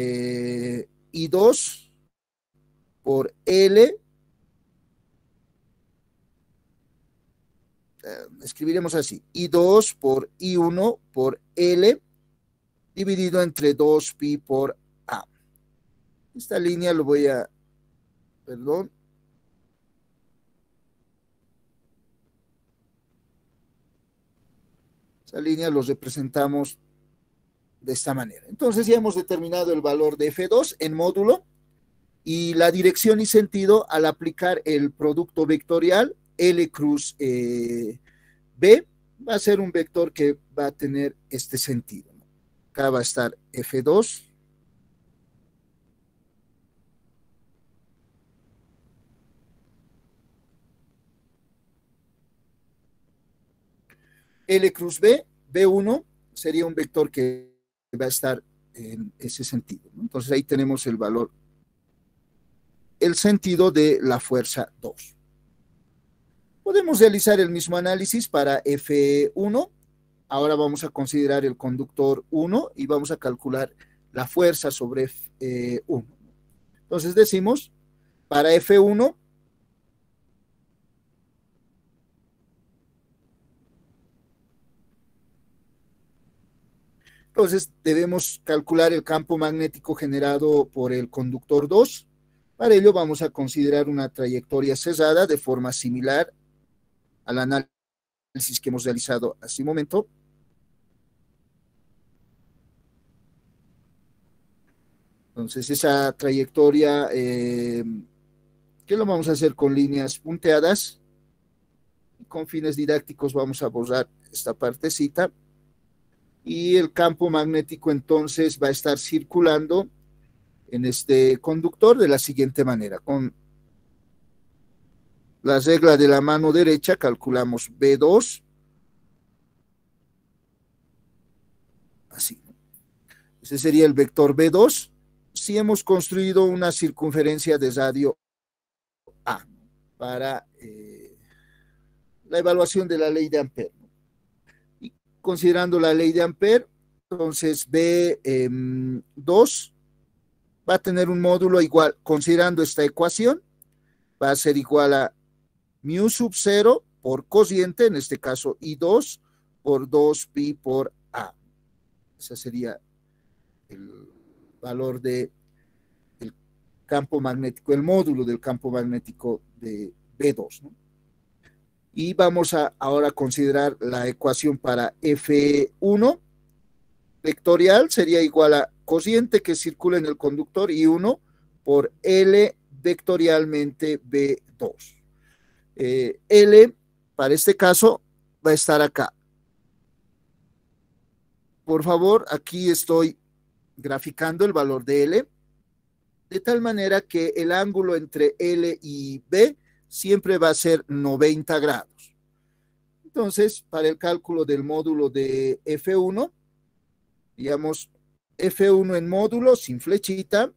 I2 por L. Escribiremos así, I2 por I1 por L dividido entre 2pi por A. Esta línea lo voy a, perdón, esta línea los representamos de esta manera. Entonces ya hemos determinado el valor de F2 en módulo y la dirección y sentido al aplicar el producto vectorial L cruz B va a ser un vector que va a tener este sentido. Acá va a estar F2. L cruz B, B1, sería un vector que va a estar en ese sentido, ¿no? Entonces ahí tenemos el valor, el sentido de la fuerza 2. Podemos realizar el mismo análisis para F1. Ahora vamos a considerar el conductor 1 y vamos a calcular la fuerza sobre F1. Entonces decimos, para F1, entonces debemos calcular el campo magnético generado por el conductor 2. Para ello vamos a considerar una trayectoria cesada de forma similar al análisis que hemos realizado hace un momento. Entonces esa trayectoria, ¿qué lo vamos a hacer con líneas punteadas? Con fines didácticos vamos a borrar esta partecita. Y el campo magnético entonces va a estar circulando en este conductor de la siguiente manera. Con la regla de la mano derecha calculamos B2. Así. Ese sería el vector B2. Si hemos construido una circunferencia de radio A para la evaluación de la ley de Ampère. Y considerando la ley de Ampère, entonces B2 va a tener un módulo igual, considerando esta ecuación, va a ser igual a mu sub 0 por cociente, en este caso I2, por 2pi por A. Ese sería el valor del campo magnético, el módulo del campo magnético de B2, ¿no? Y vamos a ahora considerar la ecuación para F1 vectorial, sería igual a cociente que circula en el conductor I1 por L vectorialmente B2. L, para este caso, va a estar acá. Por favor, aquí estoy graficando el valor de L, de tal manera que el ángulo entre L y B siempre va a ser 90 grados. Entonces, para el cálculo del módulo de F1, digamos, F1 en módulo sin flechita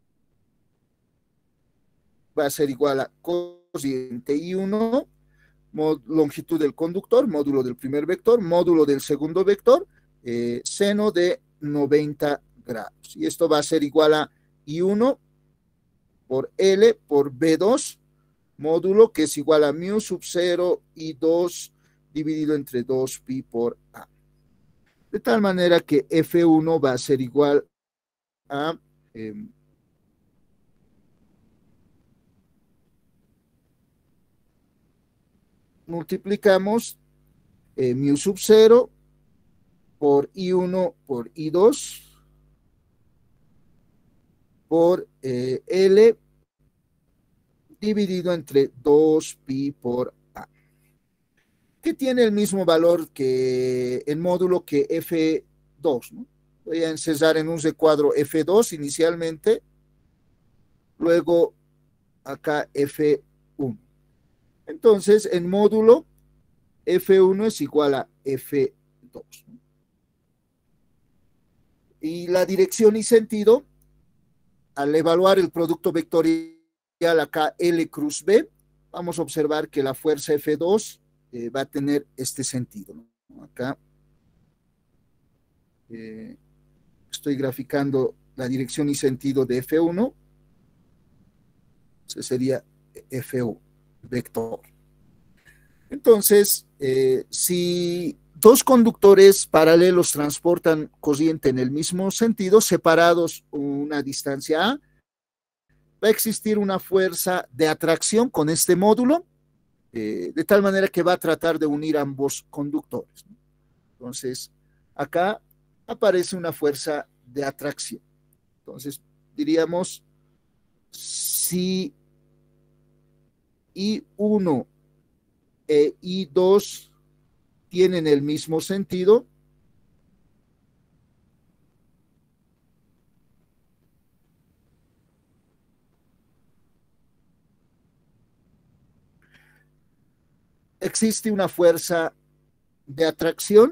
va a ser igual a cociente I1, longitud del conductor, módulo del primer vector, módulo del segundo vector, seno de 90 grados. Y esto va a ser igual a I1 por L por B2, módulo que es igual a mu sub 0 I2 dividido entre 2pi por A. De tal manera que F1 va a ser igual a multiplicamos mu sub 0 por I1 por I2 por L dividido entre 2pi por A, que tiene el mismo valor que el módulo que F2, ¿no? Voy a encerrar en un recuadro F2 inicialmente, luego acá F1. Entonces, en módulo, F1 es igual a F2. Y la dirección y sentido, al evaluar el producto vectorial acá L cruz B, vamos a observar que la fuerza F2 va a tener este sentido, ¿no? Acá estoy graficando la dirección y sentido de F1. Ese sería F1, vector. Entonces, si dos conductores paralelos transportan corriente en el mismo sentido, separados una distancia A, va a existir una fuerza de atracción con este módulo, de tal manera que va a tratar de unir ambos conductores. Entonces, acá aparece una fuerza de atracción. Entonces, diríamos, si I1 e I2 tienen el mismo sentido, existe una fuerza de atracción.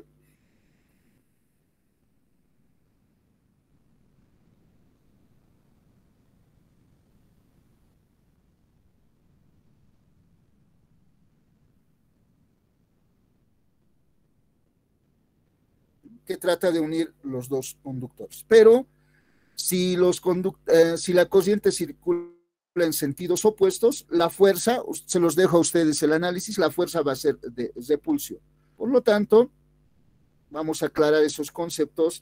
Que trata de unir los dos conductores. Pero si la corriente circula en sentidos opuestos, la fuerza, se los dejo a ustedes el análisis, la fuerza va a ser de repulsión. Por lo tanto, vamos a aclarar esos conceptos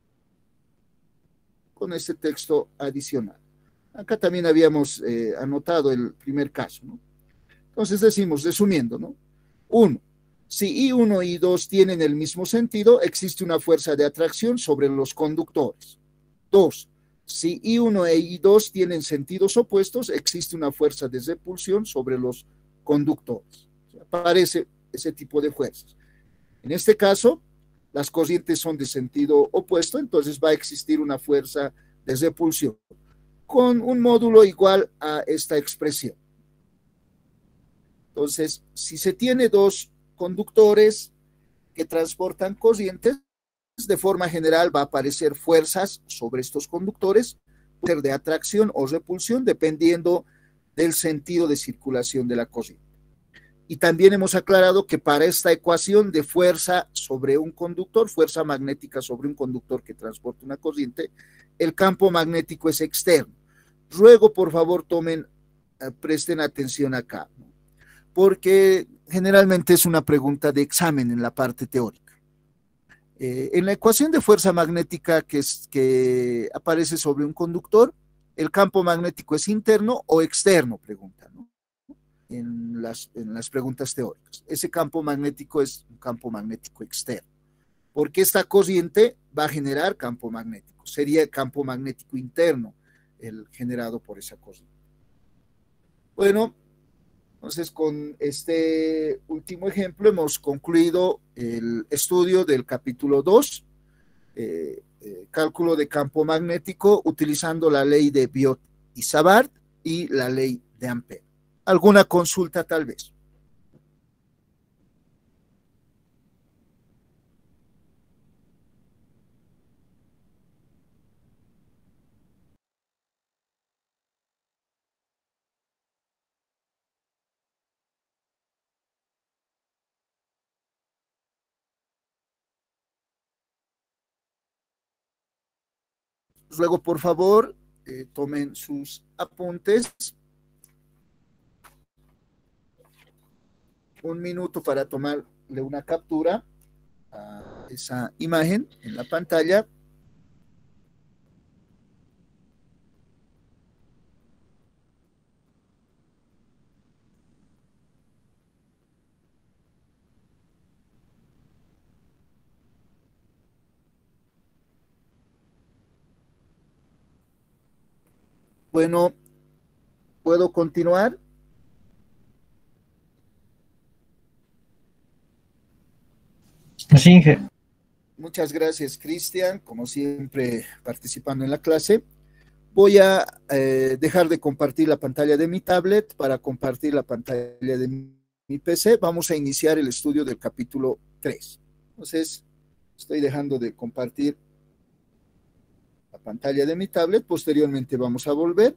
con este texto adicional. Acá también habíamos anotado el primer caso, ¿no? Entonces decimos, resumiendo, ¿no? 1. Si I1 y I2 tienen el mismo sentido, existe una fuerza de atracción sobre los conductores. 2. Si I1 e I2 tienen sentidos opuestos, existe una fuerza de repulsión sobre los conductores. O sea, aparece ese tipo de fuerzas. En este caso, las corrientes son de sentido opuesto, entonces va a existir una fuerza de repulsión con un módulo igual a esta expresión. Entonces, si se tiene dos conductores que transportan corrientes, de forma general va a aparecer fuerzas sobre estos conductores, puede ser de atracción o repulsión, dependiendo del sentido de circulación de la corriente. Y también hemos aclarado que para esta ecuación de fuerza sobre un conductor, fuerza magnética sobre un conductor que transporta una corriente, el campo magnético es externo. Ruego, por favor, presten atención acá, ¿no? Porque generalmente es una pregunta de examen en la parte teórica. En la ecuación de fuerza magnética que aparece sobre un conductor, el campo magnético es interno o externo, pregunta, ¿no? En las preguntas teóricas. Ese campo magnético es un campo magnético externo, porque esta corriente va a generar campo magnético. Sería el campo magnético interno el generado por esa corriente. Bueno, entonces con este último ejemplo hemos concluido el estudio del capítulo 2, cálculo de campo magnético utilizando la ley de Biot y Savart y la ley de Ampère. ¿Alguna consulta tal vez? Luego, por favor, tomen sus apuntes. Un minuto para tomarle una captura a esa imagen en la pantalla. Bueno, ¿puedo continuar? Sí, Muchas gracias, Cristian, como siempre participando en la clase. Voy a dejar de compartir la pantalla de mi tablet para compartir la pantalla de mi PC. Vamos a iniciar el estudio del capítulo 3. Entonces, estoy dejando de compartir la pantalla de mi tablet. Posteriormente vamos a volver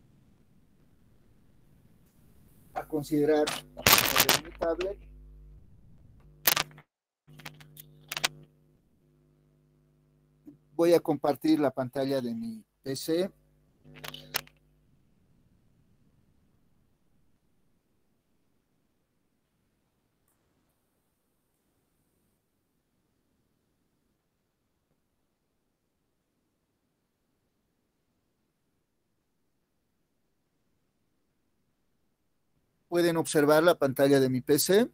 a considerar la pantalla de mi tablet. Voy a compartir la pantalla de mi PC. Pueden observar la pantalla de mi PC.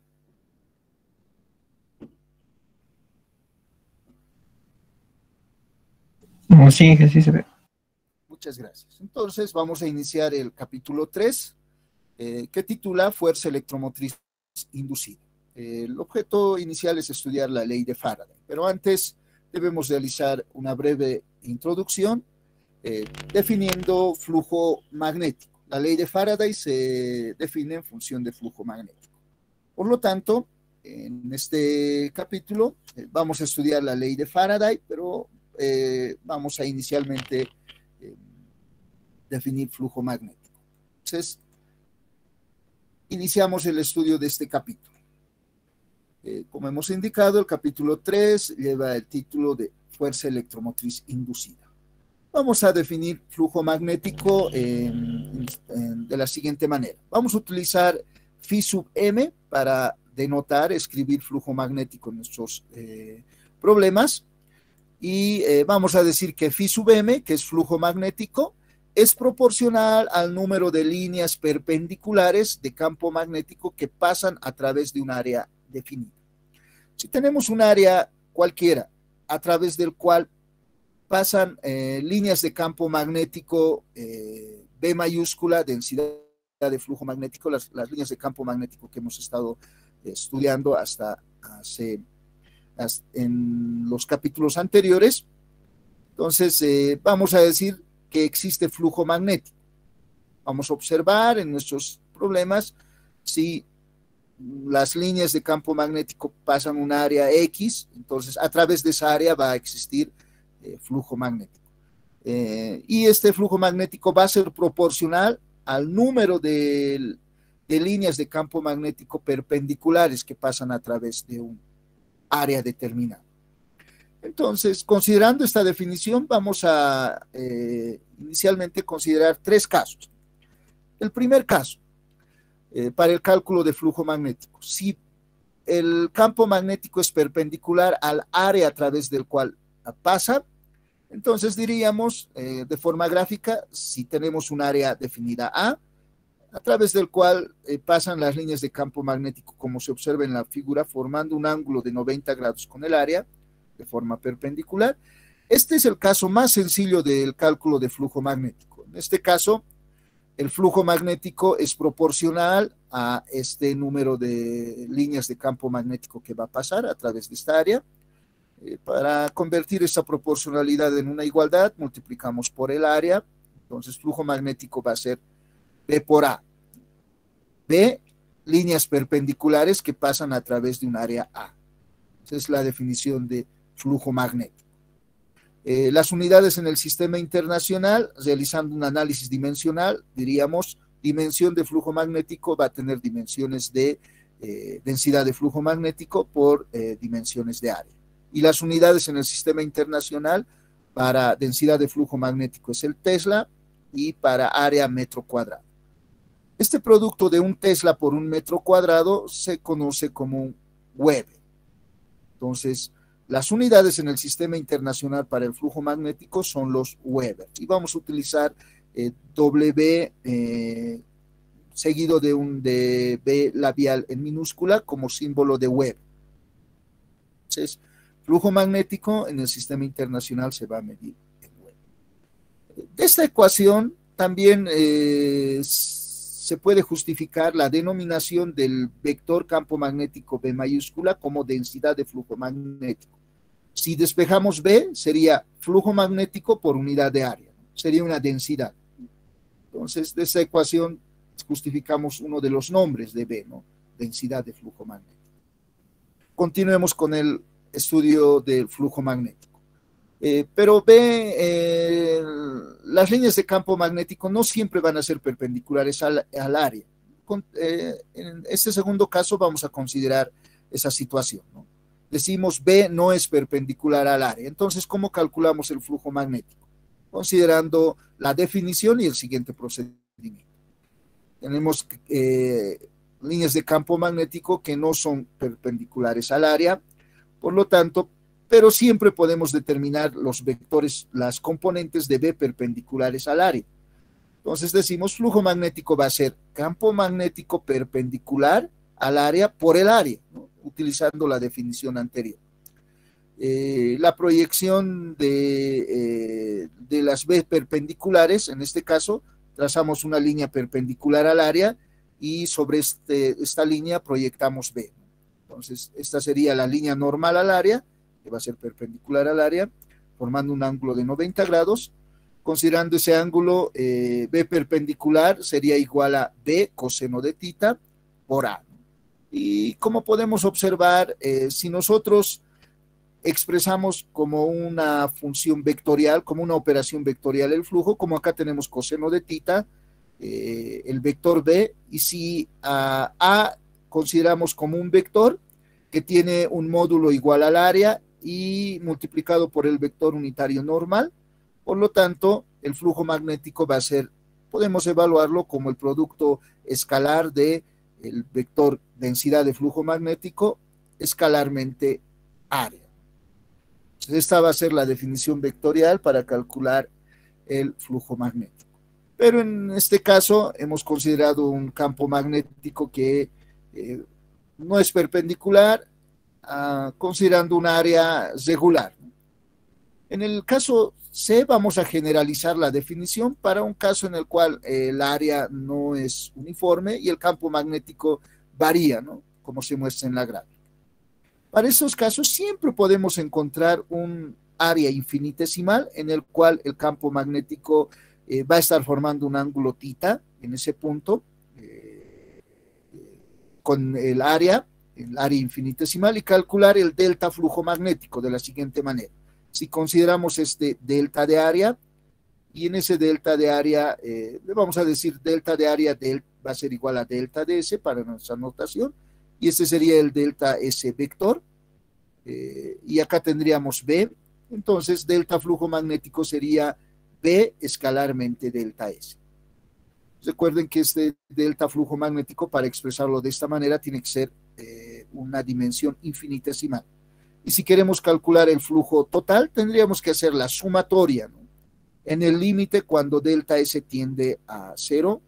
Sí, que sí se ve. Muchas gracias. Entonces vamos a iniciar el capítulo 3, que titula Fuerza electromotriz inducida. El objeto inicial es estudiar la ley de Faraday, pero antes debemos realizar una breve introducción definiendo flujo magnético. La ley de Faraday se define en función de flujo magnético. Por lo tanto, en este capítulo vamos a estudiar la ley de Faraday, pero vamos a inicialmente definir flujo magnético. Entonces, iniciamos el estudio de este capítulo. Como hemos indicado, el capítulo 3 lleva el título de fuerza electromotriz inducida. Vamos a definir flujo magnético de la siguiente manera. Vamos a utilizar phi sub m para denotar, escribir flujo magnético en nuestros problemas. Y vamos a decir que phi sub m, que es flujo magnético, es proporcional al número de líneas perpendiculares de campo magnético que pasan a través de un área definida. Si tenemos un área cualquiera a través del cual pasan líneas de campo magnético B mayúscula, densidad de flujo magnético, las líneas de campo magnético que hemos estado estudiando en los capítulos anteriores. Entonces, vamos a decir que existe flujo magnético. Vamos a observar en nuestros problemas si las líneas de campo magnético pasan un área X, entonces a través de esa área va a existir flujo magnético. Y este flujo magnético va a ser proporcional al número de líneas de campo magnético perpendiculares que pasan a través de un área determinada. Entonces, considerando esta definición, vamos a inicialmente considerar tres casos. El primer caso, para el cálculo de flujo magnético. Si el campo magnético es perpendicular al área a través del cual pasa, entonces diríamos de forma gráfica, si tenemos un área definida a través del cual pasan las líneas de campo magnético, como se observa en la figura, formando un ángulo de 90 grados con el área, de forma perpendicular. Este es el caso más sencillo del cálculo de flujo magnético. En este caso, el flujo magnético es proporcional a este número de líneas de campo magnético que va a pasar a través de esta área. Para convertir esa proporcionalidad en una igualdad, multiplicamos por el área. Entonces, flujo magnético va a ser B por A. B, líneas perpendiculares que pasan a través de un área A. Esa es la definición de flujo magnético. Las unidades en el sistema internacional, realizando un análisis dimensional, diríamos, dimensión de flujo magnético va a tener dimensiones de densidad de flujo magnético por dimensiones de área. Y las unidades en el sistema internacional para densidad de flujo magnético es el Tesla y para área metro cuadrado. Este producto de un Tesla por un metro cuadrado se conoce como un Weber. Entonces, las unidades en el sistema internacional para el flujo magnético son los Weber. Y vamos a utilizar W seguido de B labial en minúscula como símbolo de Weber. Entonces, flujo magnético en el sistema internacional se va a medir en Weber. De esta ecuación también se puede justificar la denominación del vector campo magnético B mayúscula como densidad de flujo magnético. Si despejamos B, sería flujo magnético por unidad de área, ¿no? Sería una densidad. Entonces, de esta ecuación justificamos uno de los nombres de B, ¿no? Densidad de flujo magnético. Continuemos con el estudio del flujo magnético. Pero las líneas de campo magnético no siempre van a ser perpendiculares al área. En este segundo caso vamos a considerar esa situación, ¿no? Decimos B no es perpendicular al área. Entonces, ¿cómo calculamos el flujo magnético? Considerando la definición y el siguiente procedimiento. Tenemos líneas de campo magnético que no son perpendiculares al área, por lo tanto, pero siempre podemos determinar los vectores, las componentes de B perpendiculares al área. Entonces decimos flujo magnético va a ser campo magnético perpendicular al área por el área, ¿no? Utilizando la definición anterior. la proyección de las B perpendiculares. En este caso, trazamos una línea perpendicular al área y sobre esta línea proyectamos B. Entonces, esta sería la línea normal al área, que va a ser perpendicular al área, formando un ángulo de 90 grados. Considerando ese ángulo, B perpendicular sería igual a B coseno de tita por A. Y como podemos observar, si nosotros expresamos como una función vectorial, como una operación vectorial el flujo, como acá tenemos coseno de tita, el vector B, y si A consideramos como un vector que tiene un módulo igual al área y multiplicado por el vector unitario normal, por lo tanto, el flujo magnético va a ser, podemos evaluarlo como el producto escalar de el vector densidad de flujo magnético escalarmente área. Entonces, esta va a ser la definición vectorial para calcular el flujo magnético. Pero en este caso hemos considerado un campo magnético que no es perpendicular, considerando un área regular. En el caso C vamos a generalizar la definición para un caso en el cual el área no es uniforme y el campo magnético varía, ¿no? Como se muestra en la gráfica. Para esos casos siempre podemos encontrar un área infinitesimal en el cual el campo magnético va a estar formando un ángulo tita en ese punto con el área infinitesimal y calcular el delta flujo magnético de la siguiente manera. Si consideramos este delta de área, y en ese delta de área, le vamos a decir delta de área va a ser igual a delta de S para nuestra notación, y ese sería el delta S vector, y acá tendríamos B, entonces delta flujo magnético sería B escalarmente delta S. Recuerden que este delta flujo magnético, para expresarlo de esta manera, tiene que ser una dimensión infinitesimal. Y si queremos calcular el flujo total, tendríamos que hacer la sumatoria, ¿no? En el límite cuando delta S tiende a cero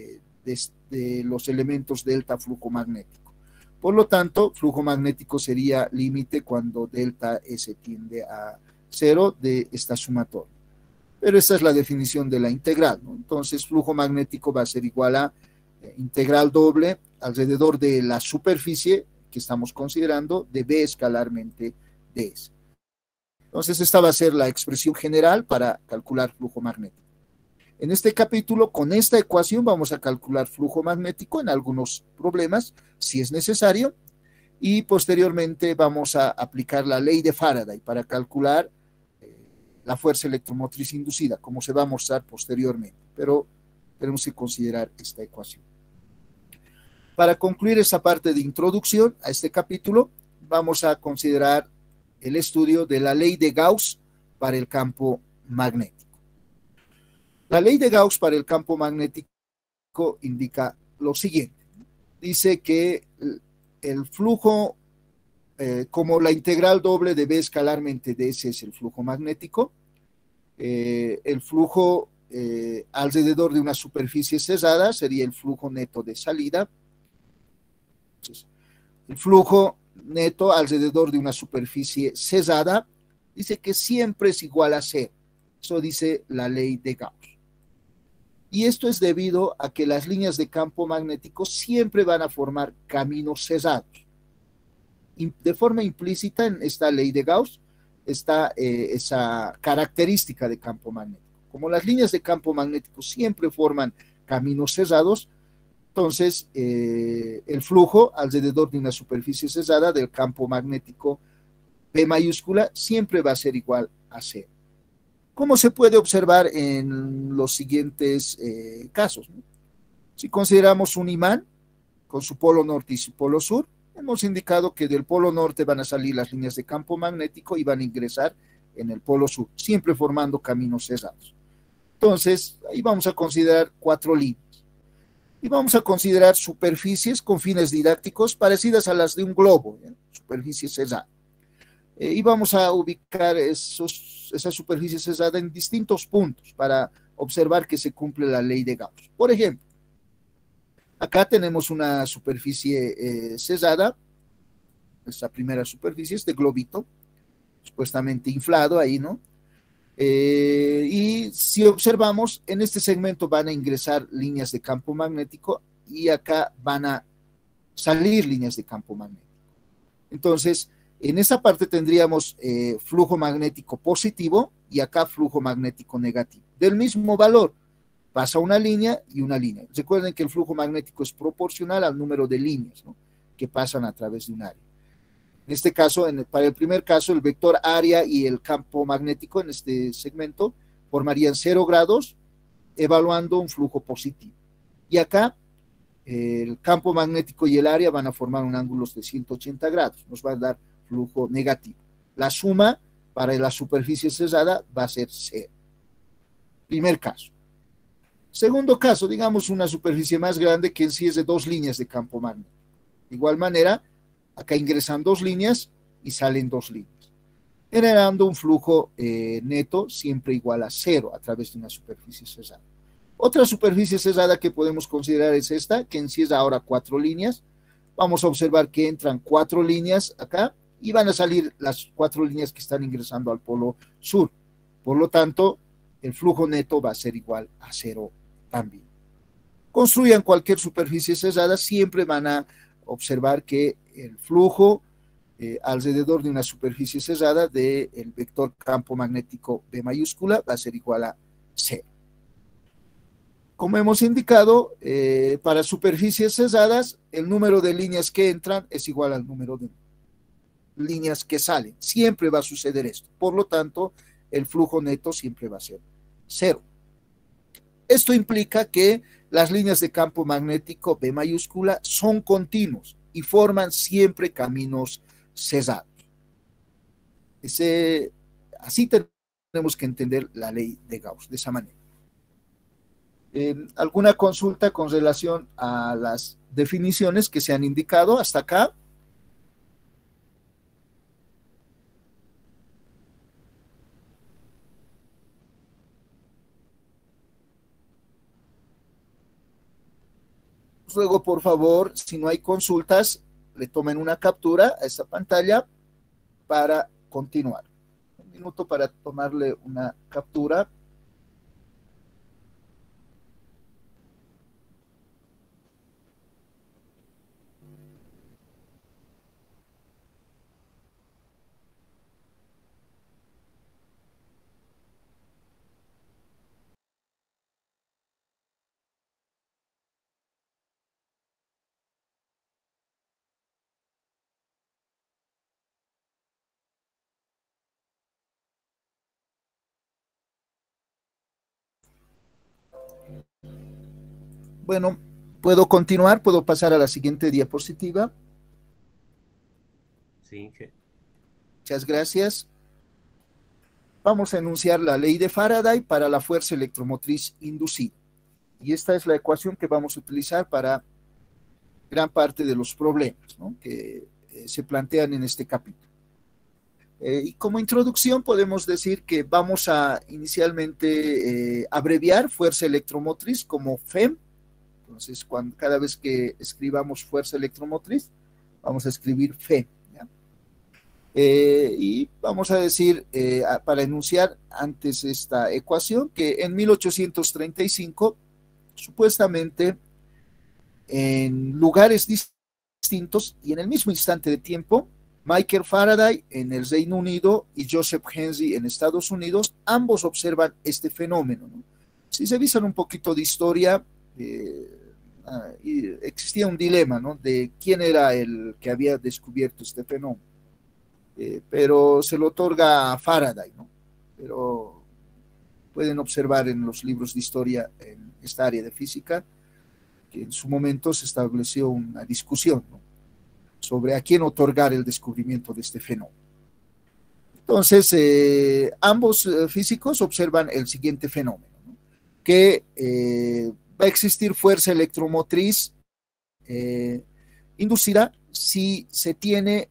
de los elementos delta flujo magnético. Por lo tanto, flujo magnético sería límite cuando delta S tiende a cero de esta sumatoria. Pero esta es la definición de la integral, ¿no? Entonces, flujo magnético va a ser igual a integral doble alrededor de la superficie que estamos considerando de B escalarmente de S. Entonces, esta va a ser la expresión general para calcular flujo magnético. En este capítulo, con esta ecuación, vamos a calcular flujo magnético en algunos problemas, si es necesario, y posteriormente vamos a aplicar la ley de Faraday para calcular la fuerza electromotriz inducida, como se va a mostrar posteriormente, pero tenemos que considerar esta ecuación. Para concluir esta parte de introducción a este capítulo, vamos a considerar el estudio de la ley de Gauss para el campo magnético. La ley de Gauss para el campo magnético indica lo siguiente. Dice que el flujo, como la integral doble de B escalarmente de S es el flujo magnético, el flujo alrededor de una superficie cerrada sería el flujo neto de salida. Entonces, el flujo neto alrededor de una superficie cerrada dice que siempre es igual a cero. Eso dice la ley de Gauss. Y esto es debido a que las líneas de campo magnético siempre van a formar caminos cerrados. De forma implícita en esta ley de Gauss está esa característica de campo magnético. Como las líneas de campo magnético siempre forman caminos cerrados, entonces el flujo alrededor de una superficie cerrada del campo magnético P mayúscula siempre va a ser igual a cero. Como se puede observar en los siguientes casos, ¿no? Si consideramos un imán con su polo norte y su polo sur, hemos indicado que del polo norte van a salir las líneas de campo magnético y van a ingresar en el polo sur, siempre formando caminos cerrados. Entonces, ahí vamos a considerar 4 líneas. Y vamos a considerar superficies con fines didácticos parecidas a las de un globo, ¿eh? Superficie cerrada. Y vamos a ubicar esa superficie cerrada en distintos puntos para observar que se cumple la ley de Gauss. Por ejemplo, acá tenemos una superficie cerrada, esta primera superficie, este globito, supuestamente inflado ahí, ¿no? Y si observamos, en este segmento van a ingresar líneas de campo magnético y acá van a salir líneas de campo magnético. Entonces, en esta parte tendríamos flujo magnético positivo y acá flujo magnético negativo. Del mismo valor, pasa una línea y una línea. Recuerden que el flujo magnético es proporcional al número de líneas, ¿no?, que pasan a través de un área. En este caso, para el primer caso, el vector área y el campo magnético en este segmento formarían 0 grados, evaluando un flujo positivo. Y acá, el campo magnético y el área van a formar un ángulo de 180 grados, nos va a dar flujo negativo. La suma para la superficie cerrada va a ser 0. Primer caso. Segundo caso, digamos una superficie más grande que en sí es de 2 líneas de campo magnético. De igual manera, acá ingresan 2 líneas y salen 2 líneas, generando un flujo neto siempre igual a 0 a través de una superficie cerrada. Otra superficie cerrada que podemos considerar es esta, que en sí es ahora 4 líneas. Vamos a observar que entran 4 líneas acá y van a salir las 4 líneas que están ingresando al polo sur. Por lo tanto, el flujo neto va a ser igual a 0 también. Construyan cualquier superficie cerrada, siempre van a observar que el flujo alrededor de una superficie cerrada del vector campo magnético B mayúscula va a ser igual a 0. Como hemos indicado, para superficies cerradas, el número de líneas que entran es igual al número de líneas que salen. Siempre va a suceder esto. Por lo tanto, el flujo neto siempre va a ser 0. Esto implica que las líneas de campo magnético B mayúscula son continuos y forman siempre caminos cerrados. Así tenemos que entender la ley de Gauss, de esa manera. ¿Alguna consulta con relación a las definiciones que se han indicado hasta acá? Luego, por favor, si no hay consultas, le tomen una captura a esta pantalla para continuar. Un minuto para tomarle una captura. Bueno, puedo continuar, puedo pasar a la siguiente diapositiva. Sí. Muchas gracias. Vamos a enunciar la ley de Faraday para la fuerza electromotriz inducida. Y esta es la ecuación que vamos a utilizar para gran parte de los problemas, ¿no?, que se plantean en este capítulo. Y como introducción podemos decir que vamos a inicialmente abreviar fuerza electromotriz como FEM. Entonces, cada vez que escribamos fuerza electromotriz, vamos a escribir FEM. Y vamos a decir, para enunciar antes esta ecuación, que en 1835, supuestamente, en lugares distintos y en el mismo instante de tiempo, Michael Faraday en el Reino Unido y Joseph Henry en Estados Unidos, ambos observan este fenómeno, ¿no? Si se revisan un poquito de historia, existía un dilema, ¿no?, de quién era el que había descubierto este fenómeno. Pero se lo otorga a Faraday, ¿no? Pero pueden observar en los libros de historia en esta área de física que en su momento se estableció una discusión, ¿no?, sobre a quién otorgar el descubrimiento de este fenómeno. Entonces, ambos físicos observan el siguiente fenómeno, ¿no?, que va a existir fuerza electromotriz inducida si se tiene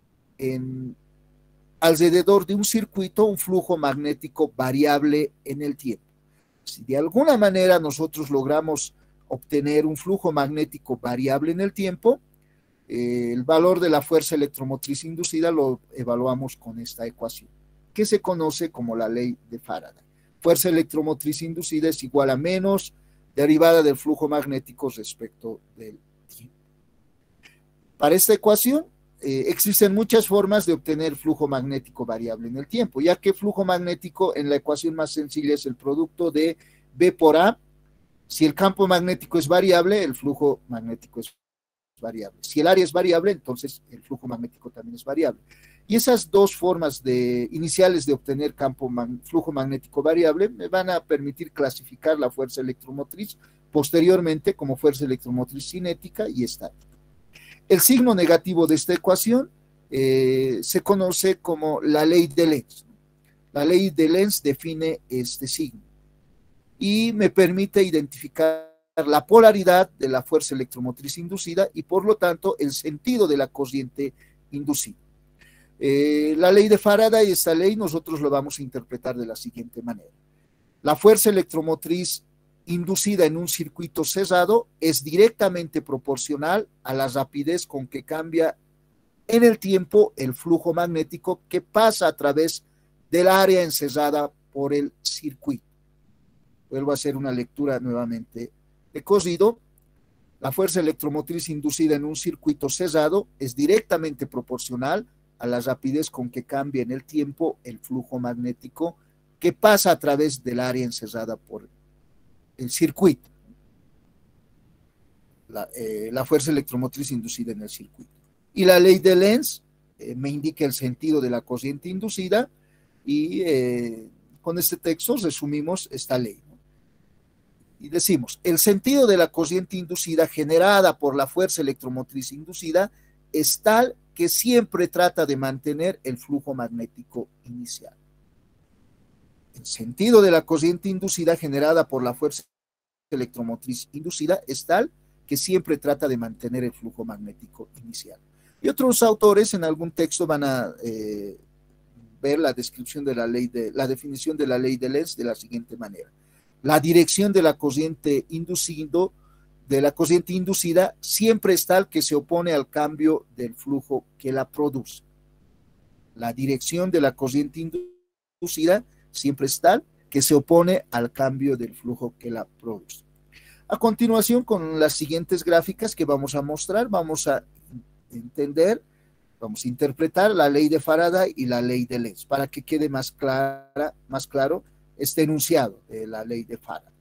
alrededor de un circuito un flujo magnético variable en el tiempo. Si de alguna manera nosotros logramos obtener un flujo magnético variable en el tiempo, El valor de la fuerza electromotriz inducida lo evaluamos con esta ecuación, que se conoce como la ley de Faraday. Fuerza electromotriz inducida es igual a menos derivada del flujo magnético respecto del tiempo. Para esta ecuación existen muchas formas de obtener flujo magnético variable en el tiempo, ya que flujo magnético en la ecuación más sencilla es el producto de B por A. Si el campo magnético es variable, el flujo magnético es variable. Si el área es variable, entonces el flujo magnético también es variable. Y esas dos formas iniciales de obtener flujo magnético variable me van a permitir clasificar la fuerza electromotriz posteriormente como fuerza electromotriz cinética y estática. El signo negativo de esta ecuación se conoce como la ley de Lenz. La ley de Lenz define este signo y me permite identificar la polaridad de la fuerza electromotriz inducida y por lo tanto el sentido de la corriente inducida. La ley de Faraday, esta ley nosotros lo vamos a interpretar de la siguiente manera. La fuerza electromotriz inducida en un circuito cerrado es directamente proporcional a la rapidez con que cambia en el tiempo el flujo magnético que pasa a través del área encerrada por el circuito. Vuelvo a hacer una lectura nuevamente de corrido. La fuerza electromotriz inducida en un circuito cerrado es directamente proporcional a la rapidez con que cambia en el tiempo el flujo magnético que pasa a través del área encerrada por el circuito. La fuerza electromotriz inducida en el circuito. Y la ley de Lenz me indica el sentido de la corriente inducida y con este texto resumimos esta ley, ¿no? Y decimos, el sentido de la corriente inducida generada por la fuerza electromotriz inducida es tal que siempre trata de mantener el flujo magnético inicial. El sentido de la corriente inducida generada por la fuerza electromotriz inducida es tal que siempre trata de mantener el flujo magnético inicial. Y otros autores en algún texto van a ver la descripción de la definición de la ley de Lenz de la siguiente manera. La dirección de la corriente inducida siempre es tal que se opone al cambio del flujo que la produce. La dirección de la corriente inducida siempre es tal que se opone al cambio del flujo que la produce. A continuación, con las siguientes gráficas que vamos a mostrar, vamos a interpretar la ley de Faraday y la ley de Lenz para que quede más claro este enunciado de la ley de Faraday.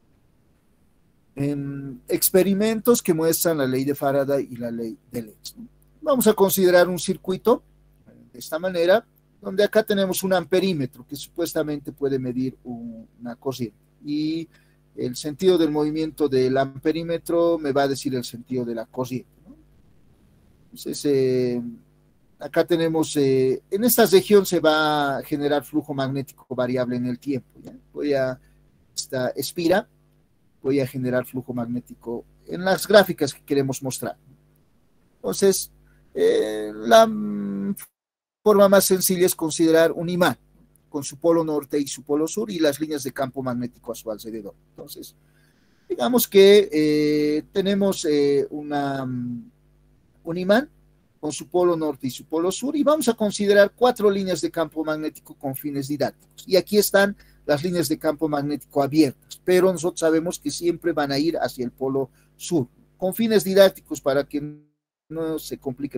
Experimentos que muestran la ley de Faraday y la ley de Lenz. Vamos a considerar un circuito de esta manera, donde acá tenemos un amperímetro que supuestamente puede medir una corriente. Y el sentido del movimiento del amperímetro me va a decir el sentido de la corriente, ¿no? Entonces, acá tenemos, en esta región se va a generar flujo magnético variable en el tiempo, ¿ya? Esta espira, voy a generar flujo magnético en las gráficas que queremos mostrar. Entonces, la forma más sencilla es considerar un imán con su polo norte y su polo sur y las líneas de campo magnético a su alrededor. Entonces, digamos que tenemos un imán con su polo norte y su polo sur y vamos a considerar 4 líneas de campo magnético con fines didácticos. Y aquí están las líneas de campo magnético abiertas, pero nosotros sabemos que siempre van a ir hacia el polo sur. Con fines didácticos, para que no se complique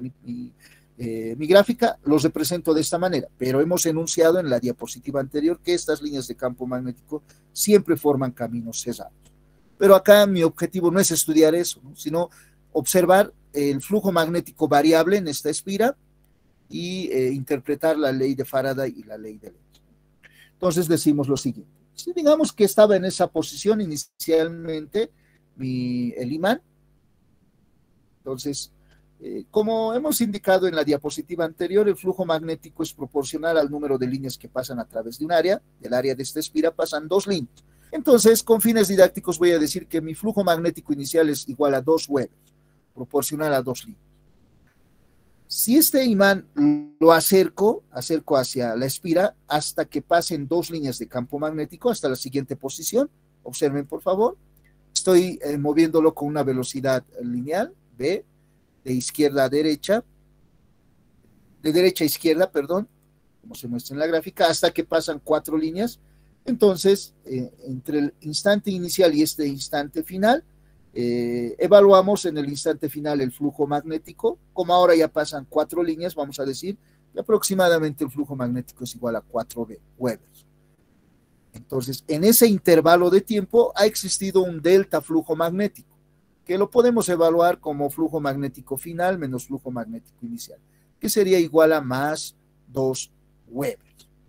mi gráfica, los represento de esta manera, pero hemos enunciado en la diapositiva anterior que estas líneas de campo magnético siempre forman caminos cerrados. Pero acá mi objetivo no es estudiar eso, ¿no?, sino observar el flujo magnético variable en esta espira y interpretar la ley de Faraday y la ley de Lenz. Entonces decimos lo siguiente. Si digamos que estaba en esa posición inicialmente el imán, entonces, como hemos indicado en la diapositiva anterior, el flujo magnético es proporcional al número de líneas que pasan a través de un área. Del área de esta espira pasan 2 líneas. Entonces, con fines didácticos voy a decir que mi flujo magnético inicial es igual a 2 Weber, proporcional a 2 líneas. Si este imán lo acerco hacia la espira hasta que pasen 2 líneas de campo magnético hasta la siguiente posición, observen por favor, estoy moviéndolo con una velocidad lineal, v, de izquierda a derecha, de derecha a izquierda, perdón, como se muestra en la gráfica, hasta que pasan 4 líneas. Entonces, entre el instante inicial y este instante final, evaluamos en el instante final el flujo magnético. Como ahora ya pasan 4 líneas, vamos a decir que aproximadamente el flujo magnético es igual a 4 Webers. Entonces, en ese intervalo de tiempo ha existido un delta flujo magnético, que lo podemos evaluar como flujo magnético final menos flujo magnético inicial, que sería igual a más 2 Webers.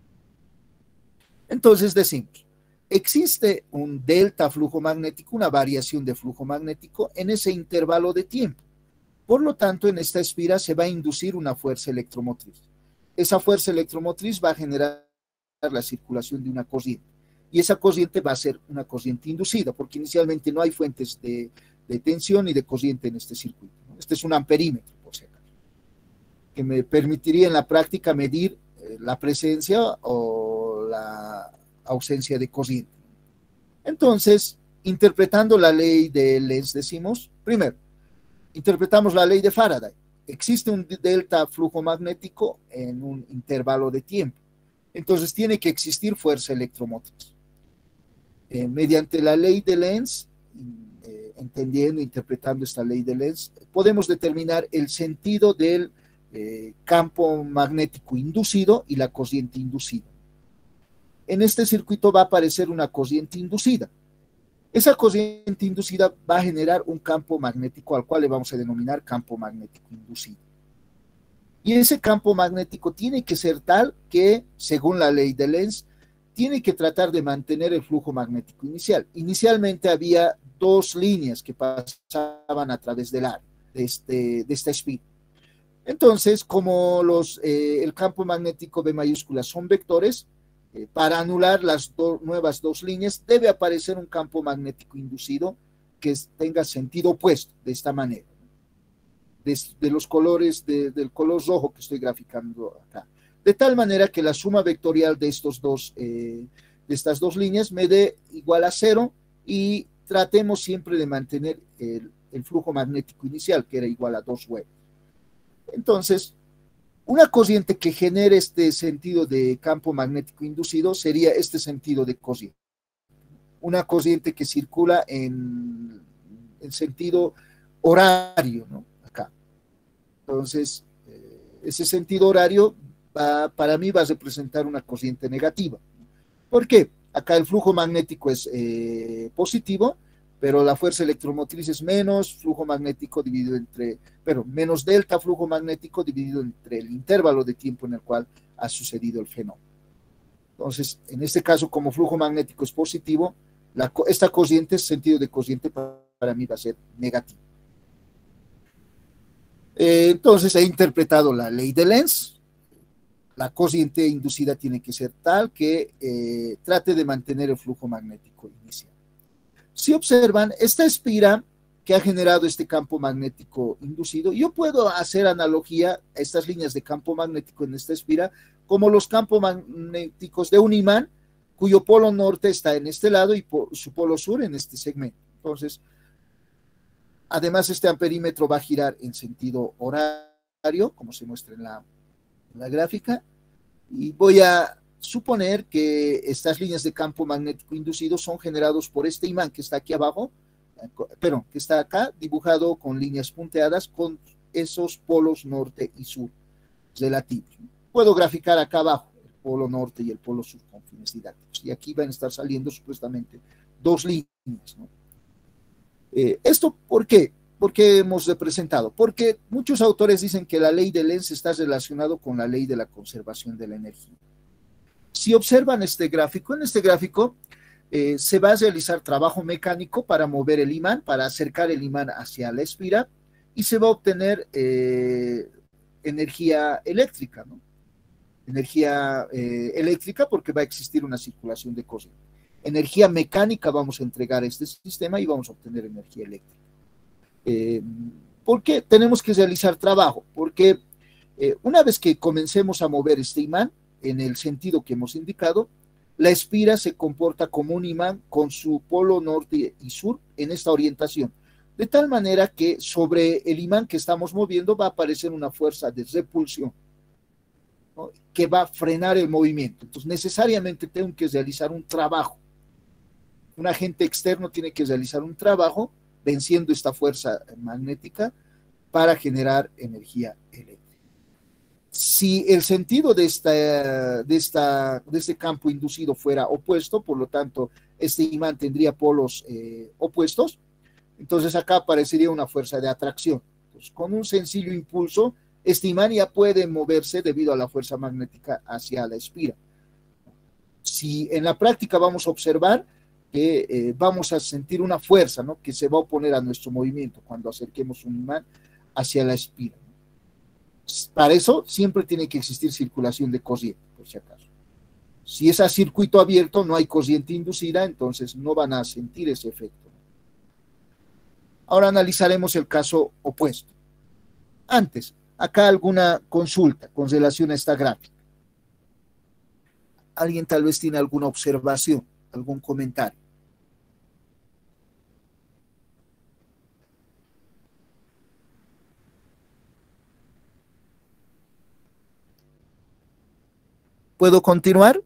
Entonces decimos, existe un delta flujo magnético, una variación de flujo magnético en ese intervalo de tiempo. Por lo tanto, en esta esfera se va a inducir una fuerza electromotriz. Esa fuerza electromotriz va a generar la circulación de una corriente. Y esa corriente va a ser una corriente inducida, porque inicialmente no hay fuentes de tensión y de corriente en este circuito. Este es un amperímetro, por si acaso, que me permitiría en la práctica medir la presencia o la ausencia de corriente. Entonces, interpretando la ley de Lenz, decimos, primero, interpretamos la ley de Faraday. Existe un delta flujo magnético en un intervalo de tiempo. Entonces, tiene que existir fuerza electromotriz. Mediante la ley de Lenz, entendiendo, interpretando esta ley de Lenz, podemos determinar el sentido del campo magnético inducido y la corriente inducida. En este circuito va a aparecer una corriente inducida. Esa corriente inducida va a generar un campo magnético al cual le vamos a denominar campo magnético inducido. Y ese campo magnético tiene que ser tal que, según la ley de Lenz, tiene que tratar de mantener el flujo magnético inicial. Inicialmente había 2 líneas que pasaban a través del área de esta esfera. Entonces, como el campo magnético B mayúscula son vectores, para anular las nuevas 2 líneas, debe aparecer un campo magnético inducido que tenga sentido opuesto, de esta manera. De los colores, del color rojo que estoy graficando acá. De tal manera que la suma vectorial de estas dos líneas me dé igual a 0 y tratemos siempre de mantener el flujo magnético inicial, que era igual a 2 Webers. Entonces, una corriente que genere este sentido de campo magnético inducido sería este sentido de corriente. Una corriente que circula en sentido horario, ¿no? Acá. Entonces, ese sentido horario para mí va a representar una corriente negativa. ¿Por qué? Acá el flujo magnético es positivo, pero la fuerza electromotriz es menos flujo magnético dividido menos delta flujo magnético dividido entre el intervalo de tiempo en el cual ha sucedido el fenómeno. Entonces, en este caso, como flujo magnético es positivo, esta corriente, sentido de corriente para mí va a ser negativo. Entonces, he interpretado la ley de Lenz. La corriente inducida tiene que ser tal que trate de mantener el flujo magnético inicial. Si observan, esta espira que ha generado este campo magnético inducido, yo puedo hacer analogía a estas líneas de campo magnético en esta espira como los campos magnéticos de un imán cuyo polo norte está en este lado y su polo sur en este segmento. Entonces, además este amperímetro va a girar en sentido horario, como se muestra en la gráfica, y voy a suponer que estas líneas de campo magnético inducido son generados por este imán que está aquí abajo, que está acá dibujado con líneas punteadas con esos polos norte y sur relativos. Puedo graficar acá abajo el polo norte y el polo sur con fines didácticos, y aquí van a estar saliendo supuestamente 2 líneas, ¿no? ¿Esto por qué? ¿Por qué hemos representado? Porque muchos autores dicen que la ley de Lenz está relacionado con la ley de la conservación de la energía. Si observan este gráfico, en este gráfico se va a realizar trabajo mecánico para mover el imán, para acercar el imán hacia la espira, y se va a obtener energía eléctrica, ¿no? Energía eléctrica porque va a existir una circulación de corriente. Energía mecánica vamos a entregar a este sistema y vamos a obtener energía eléctrica. ¿Por qué tenemos que realizar trabajo? Porque una vez que comencemos a mover este imán en el sentido que hemos indicado, la espira se comporta como un imán con su polo norte y sur en esta orientación. de tal manera que sobre el imán que estamos moviendo va a aparecer una fuerza de repulsión, ¿no?, que va a frenar el movimiento. Entonces, necesariamente tengo que realizar un trabajo. Un agente externo tiene que realizar un trabajo venciendo esta fuerza magnética para generar energía eléctrica. Si el sentido de este campo inducido fuera opuesto, por lo tanto, este imán tendría polos opuestos, entonces acá aparecería una fuerza de atracción. Entonces, con un sencillo impulso, este imán ya puede moverse debido a la fuerza magnética hacia la espira. Si en la práctica vamos a observar que vamos a sentir una fuerza, ¿no?, que se va a oponer a nuestro movimiento cuando acerquemos un imán hacia la espira. Para eso siempre tiene que existir circulación de corriente, por si acaso. Si es a circuito abierto, no hay corriente inducida, entonces no van a sentir ese efecto. Ahora analizaremos el caso opuesto. Antes, acá alguna consulta con relación a esta gráfica. ¿Alguien tal vez tiene alguna observación, algún comentario? ¿Puedo continuar?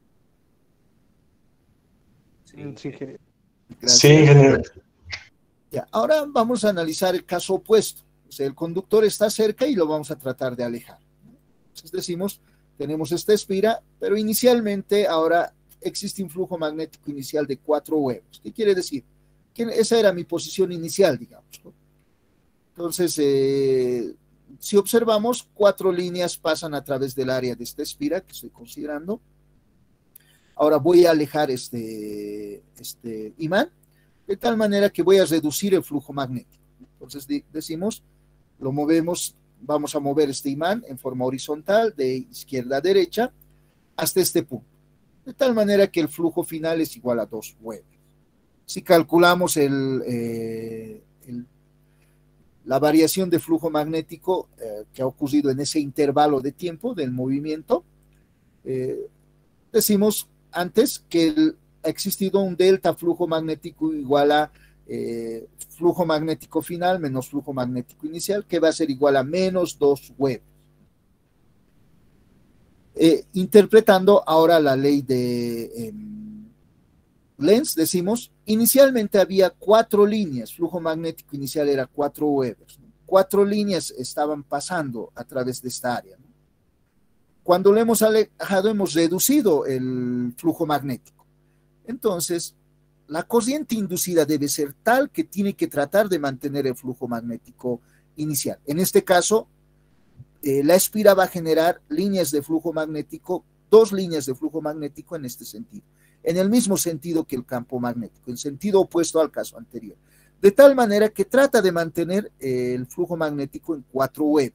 Sí, que... Sí, ingeniero. Ya, ahora vamos a analizar el caso opuesto. O sea, el conductor está cerca y lo vamos a tratar de alejar. Entonces decimos, tenemos esta espira, pero inicialmente ahora existe un flujo magnético inicial de 4 huevos. ¿Qué quiere decir? Que esa era mi posición inicial, digamos, ¿no? Entonces, si observamos, 4 líneas pasan a través del área de esta espira que estoy considerando. Ahora voy a alejar este imán, de tal manera que voy a reducir el flujo magnético. Entonces decimos, lo movemos, vamos a mover este imán en forma horizontal, de izquierda a derecha, hasta este punto. De tal manera que el flujo final es igual a 2 huevos. Si calculamos la variación de flujo magnético que ha ocurrido en ese intervalo de tiempo del movimiento, decimos antes que ha existido un delta flujo magnético igual a flujo magnético final menos flujo magnético inicial, que va a ser igual a menos 2 huevos. Interpretando ahora la ley de Lenz, decimos, inicialmente había 4 líneas, flujo magnético inicial era 4 huevos, 4 líneas estaban pasando a través de esta área, ¿no? Cuando lo hemos alejado, hemos reducido el flujo magnético. Entonces, la corriente inducida debe ser tal que tiene que tratar de mantener el flujo magnético inicial. En este caso, la espira va a generar líneas de flujo magnético, 2 líneas de flujo magnético en este sentido, en el mismo sentido que el campo magnético, en sentido opuesto al caso anterior, de tal manera que trata de mantener el flujo magnético en 4 huevos.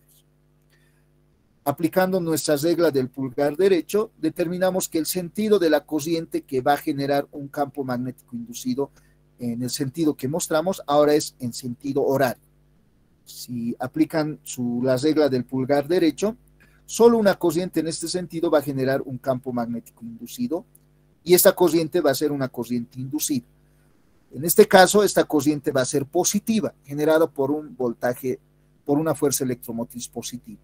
Aplicando nuestra regla del pulgar derecho, determinamos que el sentido de la corriente que va a generar un campo magnético inducido en el sentido que mostramos ahora es en sentido horario. Si aplican la regla del pulgar derecho, solo una corriente en este sentido va a generar un campo magnético inducido y esta corriente va a ser una corriente inducida. En este caso, esta corriente va a ser positiva, generada por un voltaje, por una fuerza electromotriz positiva.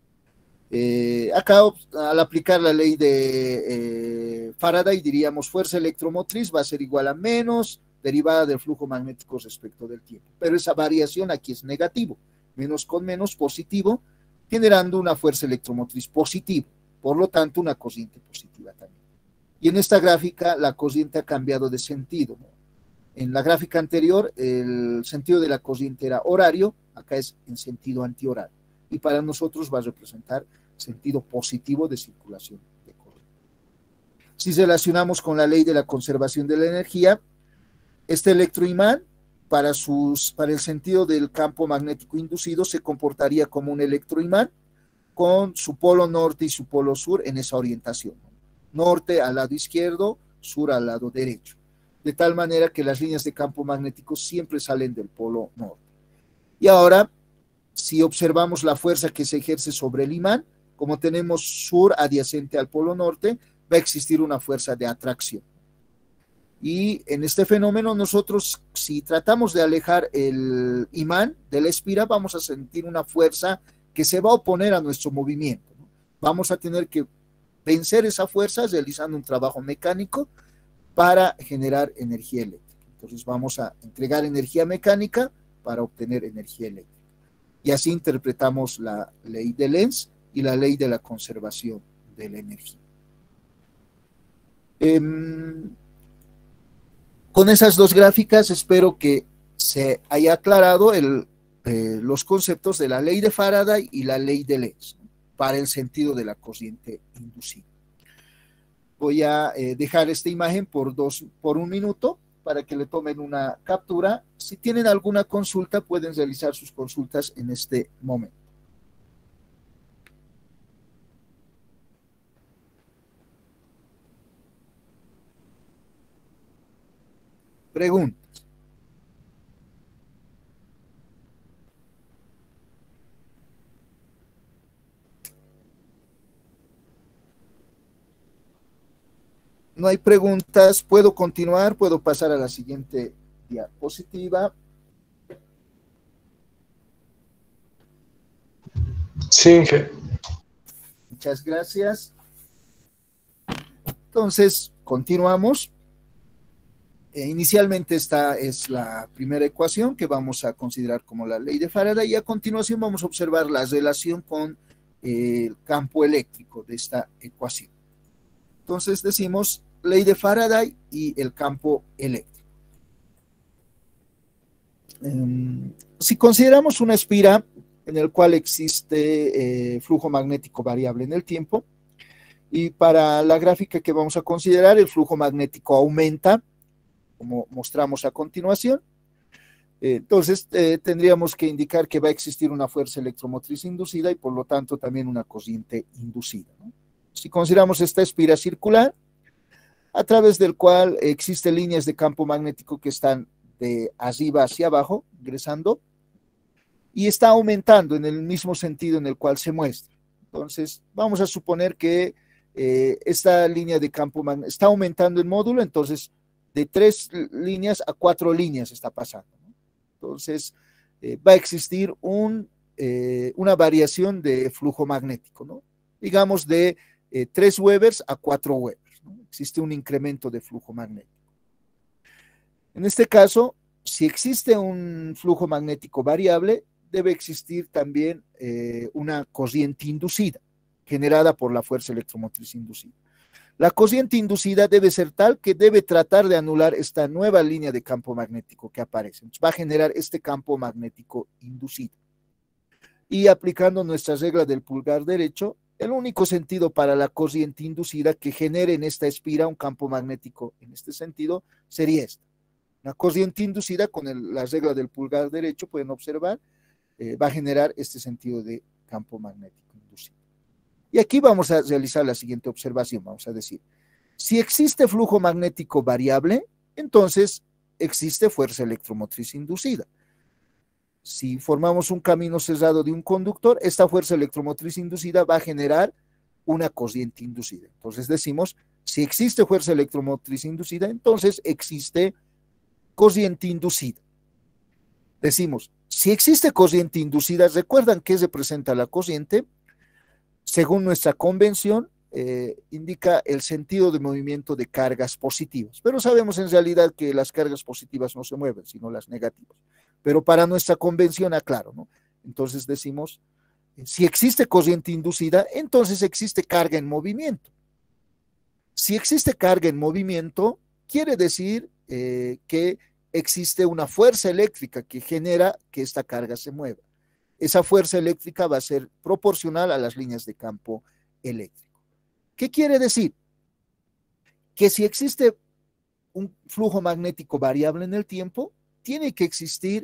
Acá, al aplicar la ley de Faraday, diríamos fuerza electromotriz va a ser igual a menos derivada del flujo magnético respecto del tiempo. Pero esa variación aquí es negativo, menos con menos positivo, generando una fuerza electromotriz positiva, por lo tanto una corriente positiva también. Y en esta gráfica la corriente ha cambiado de sentido, ¿no? En la gráfica anterior el sentido de la corriente era horario, acá es en sentido antihorario. Y para nosotros va a representar sentido positivo de circulación de corriente. Si relacionamos con la ley de la conservación de la energía, este electroimán para el sentido del campo magnético inducido se comportaría como un electroimán con su polo norte y su polo sur en esa orientación. Norte al lado izquierdo, sur al lado derecho. De tal manera que las líneas de campo magnético siempre salen del polo norte. Y ahora, si observamos la fuerza que se ejerce sobre el imán, como tenemos sur adyacente al polo norte, va a existir una fuerza de atracción. Y en este fenómeno nosotros, si tratamos de alejar el imán de la espira, vamos a sentir una fuerza que se va a oponer a nuestro movimiento, ¿no? Vamos a tener que vencer esa fuerza realizando un trabajo mecánico para generar energía eléctrica. Entonces vamos a entregar energía mecánica para obtener energía eléctrica. Y así interpretamos la ley de Lenz y la ley de la conservación de la energía. Con esas dos gráficas espero que se haya aclarado los conceptos de la ley de Faraday y la ley de Lenz, ¿no?, para el sentido de la corriente inducida. Voy a dejar esta imagen por un minuto para que le tomen una captura. Si tienen alguna consulta, pueden realizar sus consultas en este momento. Preguntas. No hay preguntas. ¿Puedo continuar? ¿Puedo pasar a la siguiente diapositiva? Sí. Muchas gracias. Entonces, continuamos. Inicialmente esta es la primera ecuación que vamos a considerar como la ley de Faraday, y a continuación vamos a observar la relación con el campo eléctrico de esta ecuación. Entonces decimos ley de Faraday y el campo eléctrico. Si consideramos una espira en el cual existe flujo magnético variable en el tiempo, y para la gráfica que vamos a considerar, el flujo magnético aumenta, como mostramos a continuación. Entonces tendríamos que indicar que va a existir una fuerza electromotriz inducida y por lo tanto también una corriente inducida, ¿no? Si consideramos esta espira circular, a través del cual existen líneas de campo magnético que están de arriba hacia abajo, ingresando, y está aumentando en el mismo sentido en el cual se muestra. Entonces vamos a suponer que esta línea de campo magnético está aumentando en módulo, entonces de 3 líneas a 4 líneas está pasando, ¿no? Entonces va a existir una variación de flujo magnético, ¿no? Digamos de 3 Webers a 4 Webers, ¿no? Existe un incremento de flujo magnético. En este caso, si existe un flujo magnético variable, debe existir también una corriente inducida generada por la fuerza electromotriz inducida. La corriente inducida debe ser tal que debe tratar de anular esta nueva línea de campo magnético que aparece. Entonces va a generar este campo magnético inducido. Y aplicando nuestra regla del pulgar derecho, el único sentido para la corriente inducida que genere en esta espira un campo magnético en este sentido sería esta. Una corriente inducida con la regla del pulgar derecho, pueden observar, va a generar este sentido de campo magnético inducido. Y aquí vamos a realizar la siguiente observación. Vamos a decir, si existe flujo magnético variable, entonces existe fuerza electromotriz inducida. Si formamos un camino cerrado de un conductor, esta fuerza electromotriz inducida va a generar una corriente inducida. Entonces decimos, si existe fuerza electromotriz inducida, entonces existe corriente inducida. Decimos, si existe corriente inducida, ¿recuerdan qué representa la corriente? Según nuestra convención, indica el sentido de movimiento de cargas positivas, pero sabemos en realidad que las cargas positivas no se mueven, sino las negativas. Pero para nuestra convención, aclaro, ¿no? Entonces decimos, si existe corriente inducida, entonces existe carga en movimiento. Si existe carga en movimiento, quiere decir que existe una fuerza eléctrica que genera que esta carga se mueva. Esa fuerza eléctrica va a ser proporcional a las líneas de campo eléctrico. ¿Qué quiere decir? Que si existe un flujo magnético variable en el tiempo, tiene que existir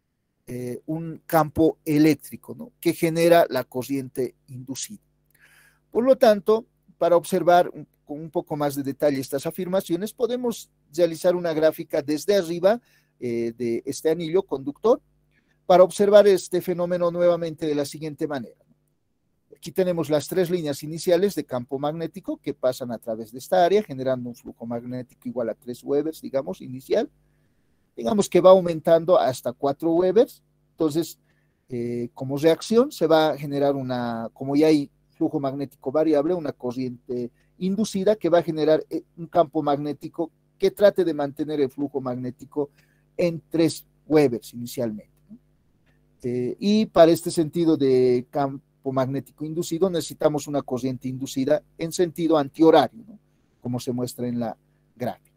un campo eléctrico, ¿no?, que genera la corriente inducida. Por lo tanto, para observar con un poco más de detalle estas afirmaciones, podemos realizar una gráfica desde arriba de este anillo conductor, para observar este fenómeno nuevamente de la siguiente manera. Aquí tenemos las tres líneas iniciales de campo magnético que pasan a través de esta área, generando un flujo magnético igual a 3 Webers, digamos, inicial. Digamos que va aumentando hasta 4 Webers. Entonces, como reacción, se va a generar como ya hay flujo magnético variable, una corriente inducida que va a generar un campo magnético que trate de mantener el flujo magnético en 3 Webers inicialmente. Y para este sentido de campo magnético inducido necesitamos una corriente inducida en sentido antihorario, ¿no? Como se muestra en la gráfica.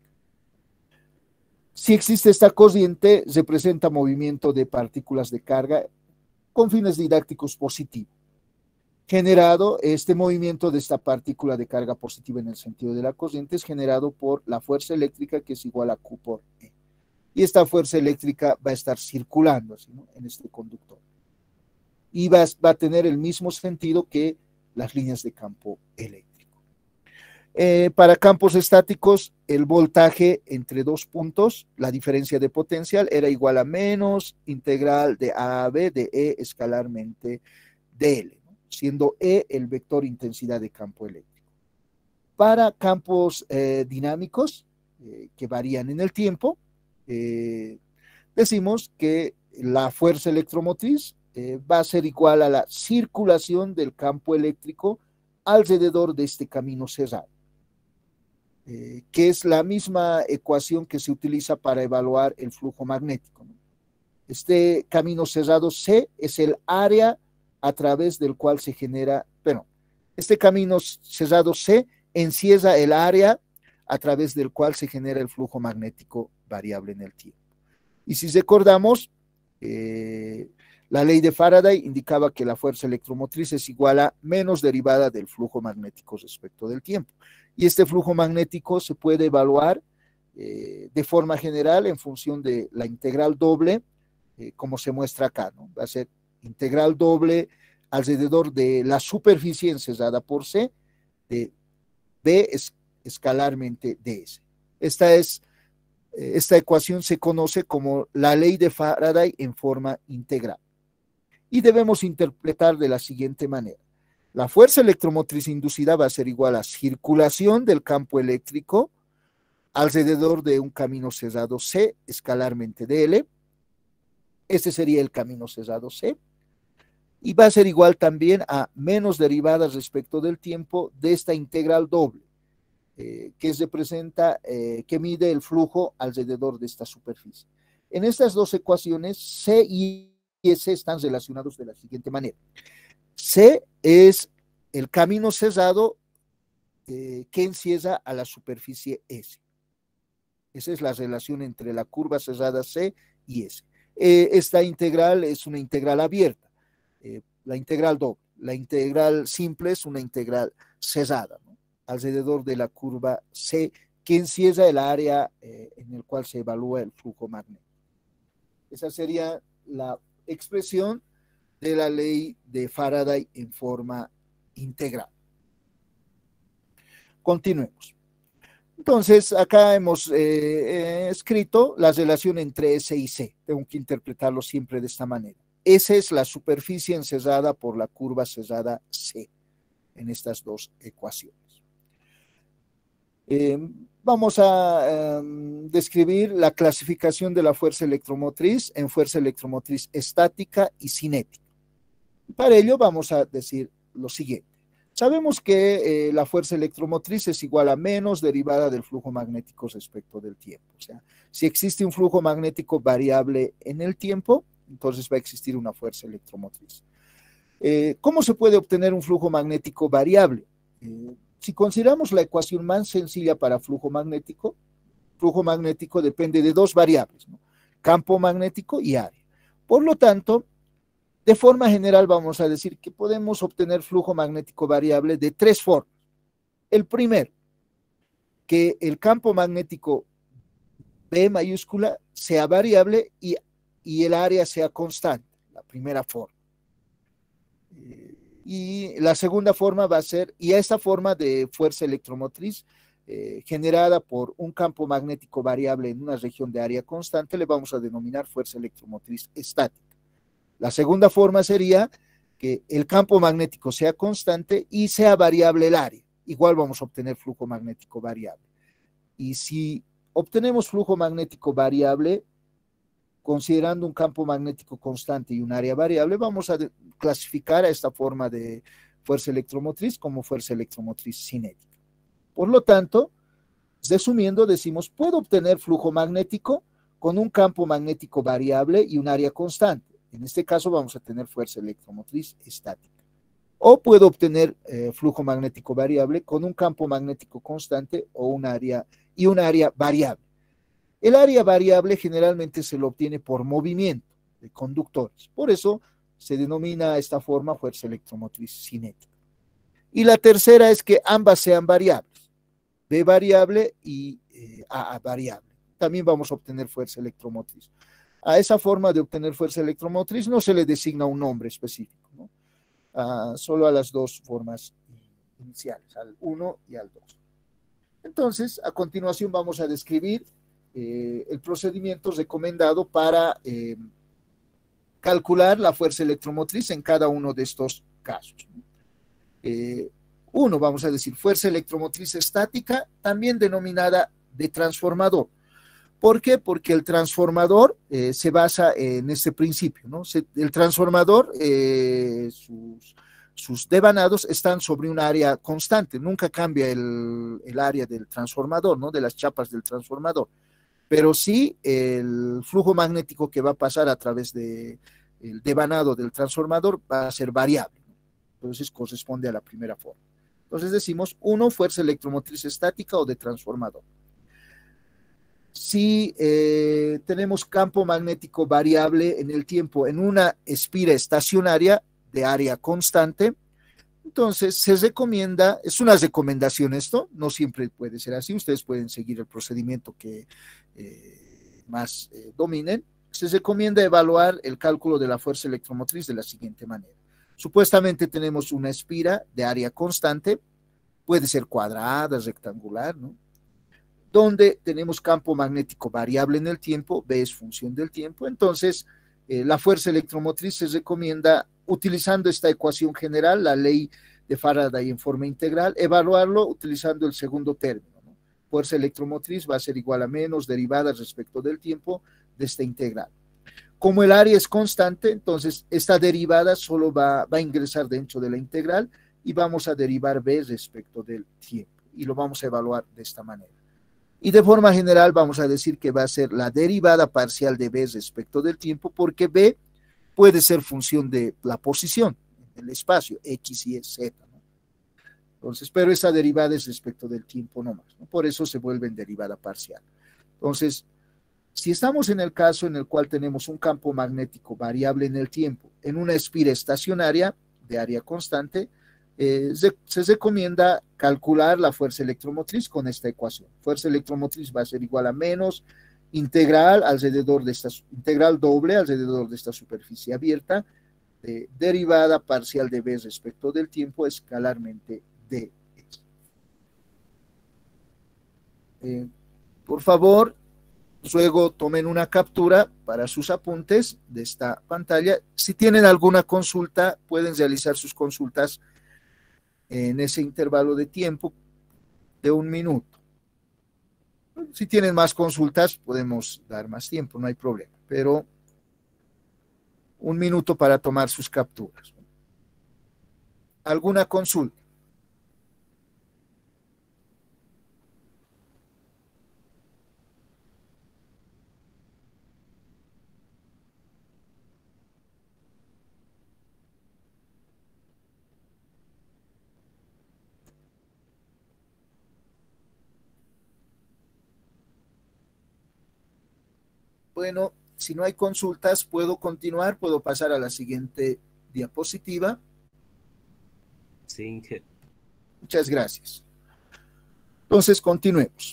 Si existe esta corriente, representa movimiento de partículas de carga con fines didácticos positivos. Generado, este movimiento de esta partícula de carga positiva en el sentido de la corriente es generado por la fuerza eléctrica, que es igual a Q por E. Y esta fuerza eléctrica va a estar circulando así, ¿no?, en este conductor. Y va a tener el mismo sentido que las líneas de campo eléctrico. Para campos estáticos, el voltaje entre dos puntos, la diferencia de potencial, era igual a menos integral de A a B de E escalarmente de L, ¿no?, siendo E el vector intensidad de campo eléctrico. Para campos dinámicos, que varían en el tiempo, decimos que la fuerza electromotriz va a ser igual a la circulación del campo eléctrico alrededor de este camino cerrado, que es la misma ecuación que se utiliza para evaluar el flujo magnético, ¿no? Este camino cerrado C es el área a través del cual se genera, este camino cerrado C encierra el área a través del cual se genera el flujo magnético variable en el tiempo. Y si recordamos, la ley de Faraday indicaba que la fuerza electromotriz es igual a menos derivada del flujo magnético respecto del tiempo. Y este flujo magnético se puede evaluar de forma general en función de la integral doble, como se muestra acá, ¿no? Va a ser integral doble alrededor de la superficie encerrada por C de B escalarmente ds. Esta ecuación se conoce como la ley de Faraday en forma integral. Y debemos interpretar de la siguiente manera. La fuerza electromotriz inducida va a ser igual a circulación del campo eléctrico alrededor de un camino cerrado C escalarmente dl. Este sería el camino cerrado C. Y va a ser igual también a menos derivadas respecto del tiempo de esta integral doble, que representa, que mide el flujo alrededor de esta superficie. En estas dos ecuaciones, C y S están relacionados de la siguiente manera. C es el camino cerrado que encierra a la superficie S. Esa es la relación entre la curva cerrada C y S. Esta integral es una integral abierta, la integral doble. La integral simple es una integral cerrada, ¿no?, alrededor de la curva C, que encierra el área en el cual se evalúa el flujo magnético. Esa sería la expresión de la ley de Faraday en forma integral. Continuemos. Entonces, acá hemos escrito la relación entre S y C. Tengo que interpretarlo siempre de esta manera. S es la superficie encerrada por la curva cerrada C en estas dos ecuaciones. Vamos a describir la clasificación de la fuerza electromotriz en fuerza electromotriz estática y cinética. Para ello vamos a decir lo siguiente. Sabemos que la fuerza electromotriz es igual a menos derivada del flujo magnético respecto del tiempo. O sea, si existe un flujo magnético variable en el tiempo, entonces va a existir una fuerza electromotriz. ¿Cómo se puede obtener un flujo magnético variable? Si consideramos la ecuación más sencilla para flujo magnético depende de dos variables, ¿no?, campo magnético y área. Por lo tanto, de forma general vamos a decir que podemos obtener flujo magnético variable de tres formas. El primero, que el campo magnético B mayúscula sea variable y el área sea constante, la primera forma. Y la segunda forma va a ser, y a esta forma de fuerza electromotriz generada por un campo magnético variable en una región de área constante, le vamos a denominar fuerza electromotriz estática. La segunda forma sería que el campo magnético sea constante y sea variable el área. Igual vamos a obtener flujo magnético variable. Y si obtenemos flujo magnético variable, considerando un campo magnético constante y un área variable, vamos a clasificar a esta forma de fuerza electromotriz como fuerza electromotriz cinética. Por lo tanto, resumiendo, decimos, puedo obtener flujo magnético con un campo magnético variable y un área constante. En este caso vamos a tener fuerza electromotriz estática. O puedo obtener flujo magnético variable con un campo magnético constante o un área variable. El área variable generalmente se lo obtiene por movimiento de conductores. Por eso se denomina esta forma fuerza electromotriz cinética. Y la tercera es que ambas sean variables, B variable y A variable. También vamos a obtener fuerza electromotriz. A esa forma de obtener fuerza electromotriz no se le designa un nombre específico, ¿no? Solo a las dos formas iniciales, al 1 y al 2. Entonces, a continuación vamos a describir el procedimiento recomendado para calcular la fuerza electromotriz en cada uno de estos casos. Uno, vamos a decir, fuerza electromotriz estática, también denominada de transformador. ¿Por qué? Porque el transformador se basa en este principio, ¿no? El transformador, sus devanados están sobre un área constante, nunca cambia el área del transformador, ¿no? De las chapas del transformador, pero sí el flujo magnético que va a pasar a través del devanado del transformador va a ser variable, ¿no? Entonces corresponde a la primera forma. Entonces decimos, uno, fuerza electromotriz estática o de transformador. Si tenemos campo magnético variable en el tiempo en una espira estacionaria de área constante, entonces se recomienda, es una recomendación esto, no siempre puede ser así, ustedes pueden seguir el procedimiento que más dominen, se recomienda evaluar el cálculo de la fuerza electromotriz de la siguiente manera. Supuestamente tenemos una espira de área constante, puede ser cuadrada, rectangular, ¿no? Donde tenemos campo magnético variable en el tiempo, B es función del tiempo, entonces la fuerza electromotriz se recomienda, utilizando esta ecuación general, la ley de Faraday en forma integral, evaluarlo utilizando el segundo término, ¿no? Fuerza electromotriz va a ser igual a menos derivada respecto del tiempo de esta integral. Como el área es constante, entonces esta derivada solo va a ingresar dentro de la integral y vamos a derivar B respecto del tiempo y lo vamos a evaluar de esta manera. Y de forma general vamos a decir que va a ser la derivada parcial de B respecto del tiempo, porque B puede ser función de la posición en el espacio, X, Y, Z, ¿no? Entonces, pero esa derivada es respecto del tiempo nomás, ¿no? Por eso se vuelve en derivada parcial. Entonces, si estamos en el caso en el cual tenemos un campo magnético variable en el tiempo, en una espira estacionaria de área constante, se recomienda calcular la fuerza electromotriz con esta ecuación. Fuerza electromotriz va a ser igual a menos integral doble alrededor de esta superficie abierta, derivada parcial de B respecto del tiempo escalarmente dx. Por favor, luego tomen una captura para sus apuntes de esta pantalla. Si tienen alguna consulta, pueden realizar sus consultas en ese intervalo de tiempo de 1 minuto. Si tienen más consultas, podemos dar más tiempo, no hay problema, pero 1 minuto para tomar sus capturas. ¿Alguna consulta? Bueno, si no hay consultas, puedo continuar, puedo pasar a la siguiente diapositiva. Sí. Muchas gracias. Entonces, continuemos.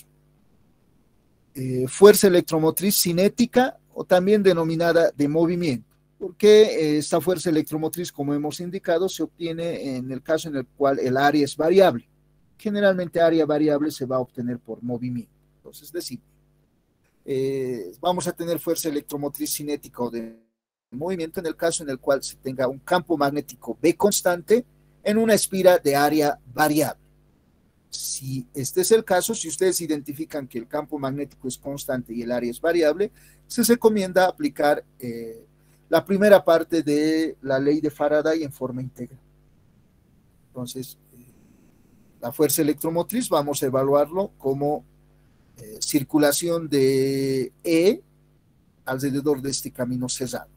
Fuerza electromotriz cinética o también denominada de movimiento. Porque esta fuerza electromotriz, como hemos indicado, se obtiene en el caso en el cual el área es variable. Generalmente área variable se va a obtener por movimiento. Entonces, decimos, vamos a tener fuerza electromotriz cinética o de movimiento en el caso en el cual se tenga un campo magnético B constante en una espira de área variable. Si este es el caso, si ustedes identifican que el campo magnético es constante y el área es variable, se recomienda aplicar la primera parte de la ley de Faraday en forma integral. Entonces, la fuerza electromotriz vamos a evaluarlo como circulación de E alrededor de este camino cerrado.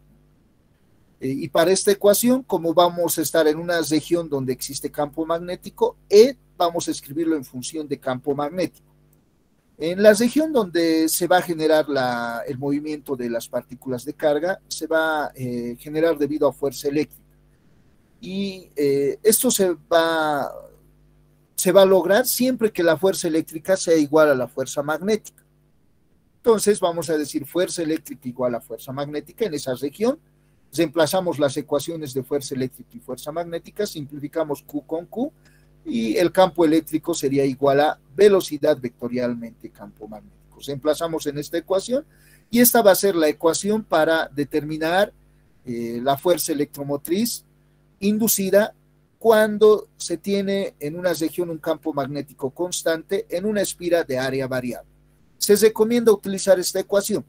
Y para esta ecuación, como vamos a estar en una región donde existe campo magnético, E vamos a escribirlo en función de campo magnético. En la región donde se va a generar el movimiento de las partículas de carga, se va a generar debido a fuerza eléctrica. Y esto se va a lograr siempre que la fuerza eléctrica sea igual a la fuerza magnética. Entonces vamos a decir fuerza eléctrica igual a fuerza magnética en esa región. Reemplazamos las ecuaciones de fuerza eléctrica y fuerza magnética, simplificamos Q con Q y el campo eléctrico sería igual a velocidad vectorialmente campo magnético. Reemplazamos en esta ecuación y esta va a ser la ecuación para determinar la fuerza electromotriz inducida cuando se tiene en una región un campo magnético constante en una espira de área variable. Se recomienda utilizar esta ecuación.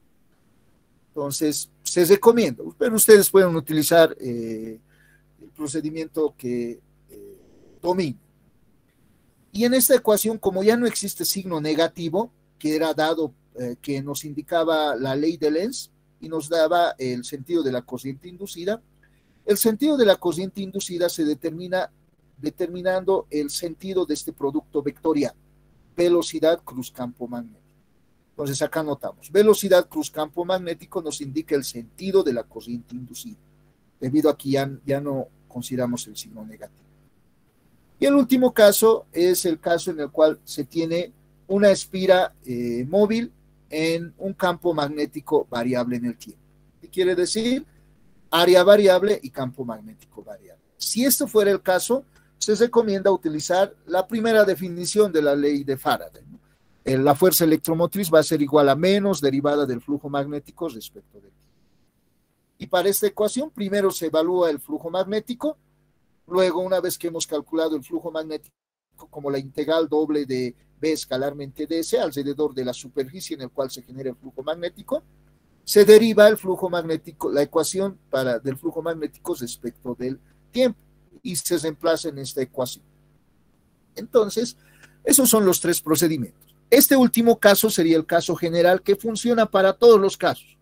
Entonces, se recomienda, pero ustedes pueden utilizar el procedimiento que dominen. Y en esta ecuación, como ya no existe signo negativo, que era dado, que nos indicaba la ley de Lenz y nos daba el sentido de la corriente inducida, el sentido de la corriente inducida se determina determinando el sentido de este producto vectorial, velocidad cruz campo magnético. Entonces acá notamos, velocidad cruz campo magnético nos indica el sentido de la corriente inducida, debido a que ya no consideramos el signo negativo. Y el último caso es el caso en el cual se tiene una espira móvil en un campo magnético variable en el tiempo. ¿Qué quiere decir? Área variable y campo magnético variable. Si esto fuera el caso, se recomienda utilizar la primera definición de la ley de Faraday, ¿no? La fuerza electromotriz va a ser igual a menos derivada del flujo magnético respecto de ti. Y para esta ecuación, primero se evalúa el flujo magnético, luego una vez que hemos calculado el flujo magnético como la integral doble de B escalarmente ds alrededor de la superficie en el cual se genera el flujo magnético, se deriva el flujo magnético, la ecuación del flujo magnético respecto del tiempo y se reemplaza en esta ecuación. Entonces, esos son los tres procedimientos. Este último caso sería el caso general que funciona para todos los casos.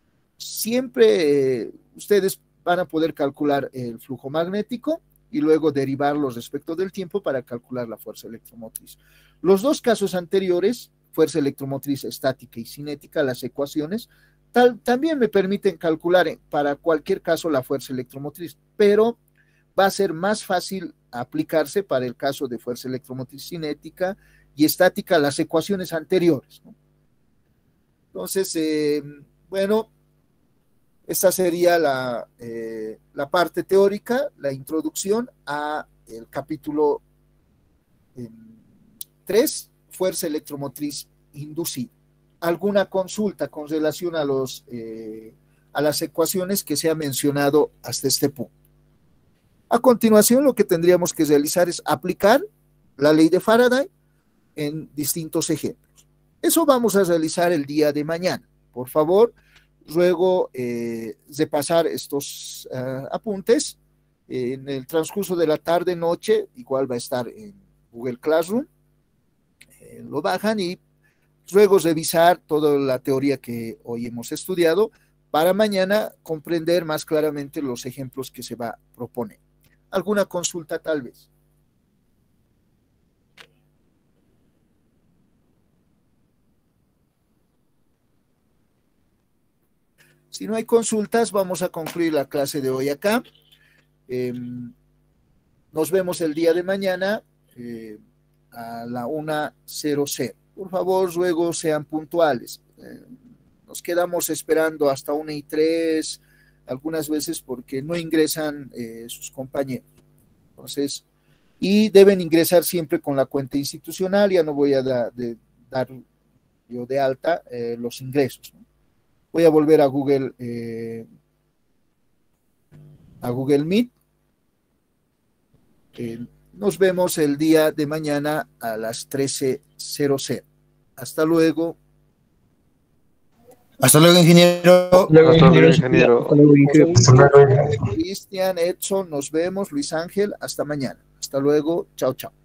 Siempre ustedes van a poder calcular el flujo magnético y luego derivarlo respecto del tiempo para calcular la fuerza electromotriz. Los dos casos anteriores, fuerza electromotriz estática y cinética, las ecuaciones, también me permiten calcular para cualquier caso la fuerza electromotriz, pero va a ser más fácil aplicarse para el caso de fuerza electromotriz cinética y estática las ecuaciones anteriores, ¿no? Entonces, bueno, esta sería la parte teórica, la introducción a el capítulo 3, fuerza electromotriz inducida. ¿Alguna consulta con relación a las ecuaciones que se ha mencionado hasta este punto? A continuación, lo que tendríamos que realizar es aplicar la ley de Faraday en distintos ejemplos. Eso vamos a realizar el día de mañana. Por favor, luego repasar estos apuntes en el transcurso de la tarde-noche, igual va a estar en Google Classroom, lo bajan y luego revisar toda la teoría que hoy hemos estudiado para mañana comprender más claramente los ejemplos que se va a proponer. ¿Alguna consulta tal vez? Si no hay consultas, vamos a concluir la clase de hoy acá. Nos vemos el día de mañana a la 1:00. Por favor, luego sean puntuales. Nos quedamos esperando hasta 1:03, algunas veces porque no ingresan sus compañeros. Entonces, y deben ingresar siempre con la cuenta institucional. Ya no voy a dar yo de alta los ingresos, ¿no? Voy a volver a Google a Google Meet. Nos vemos el día de mañana a las 13:00. Hasta luego. Hasta luego, ingeniero. Hasta luego, ingeniero. Hasta luego, ingeniero. Cristian, Edson, nos vemos. Luis Ángel, hasta mañana. Hasta luego. Chao, chao.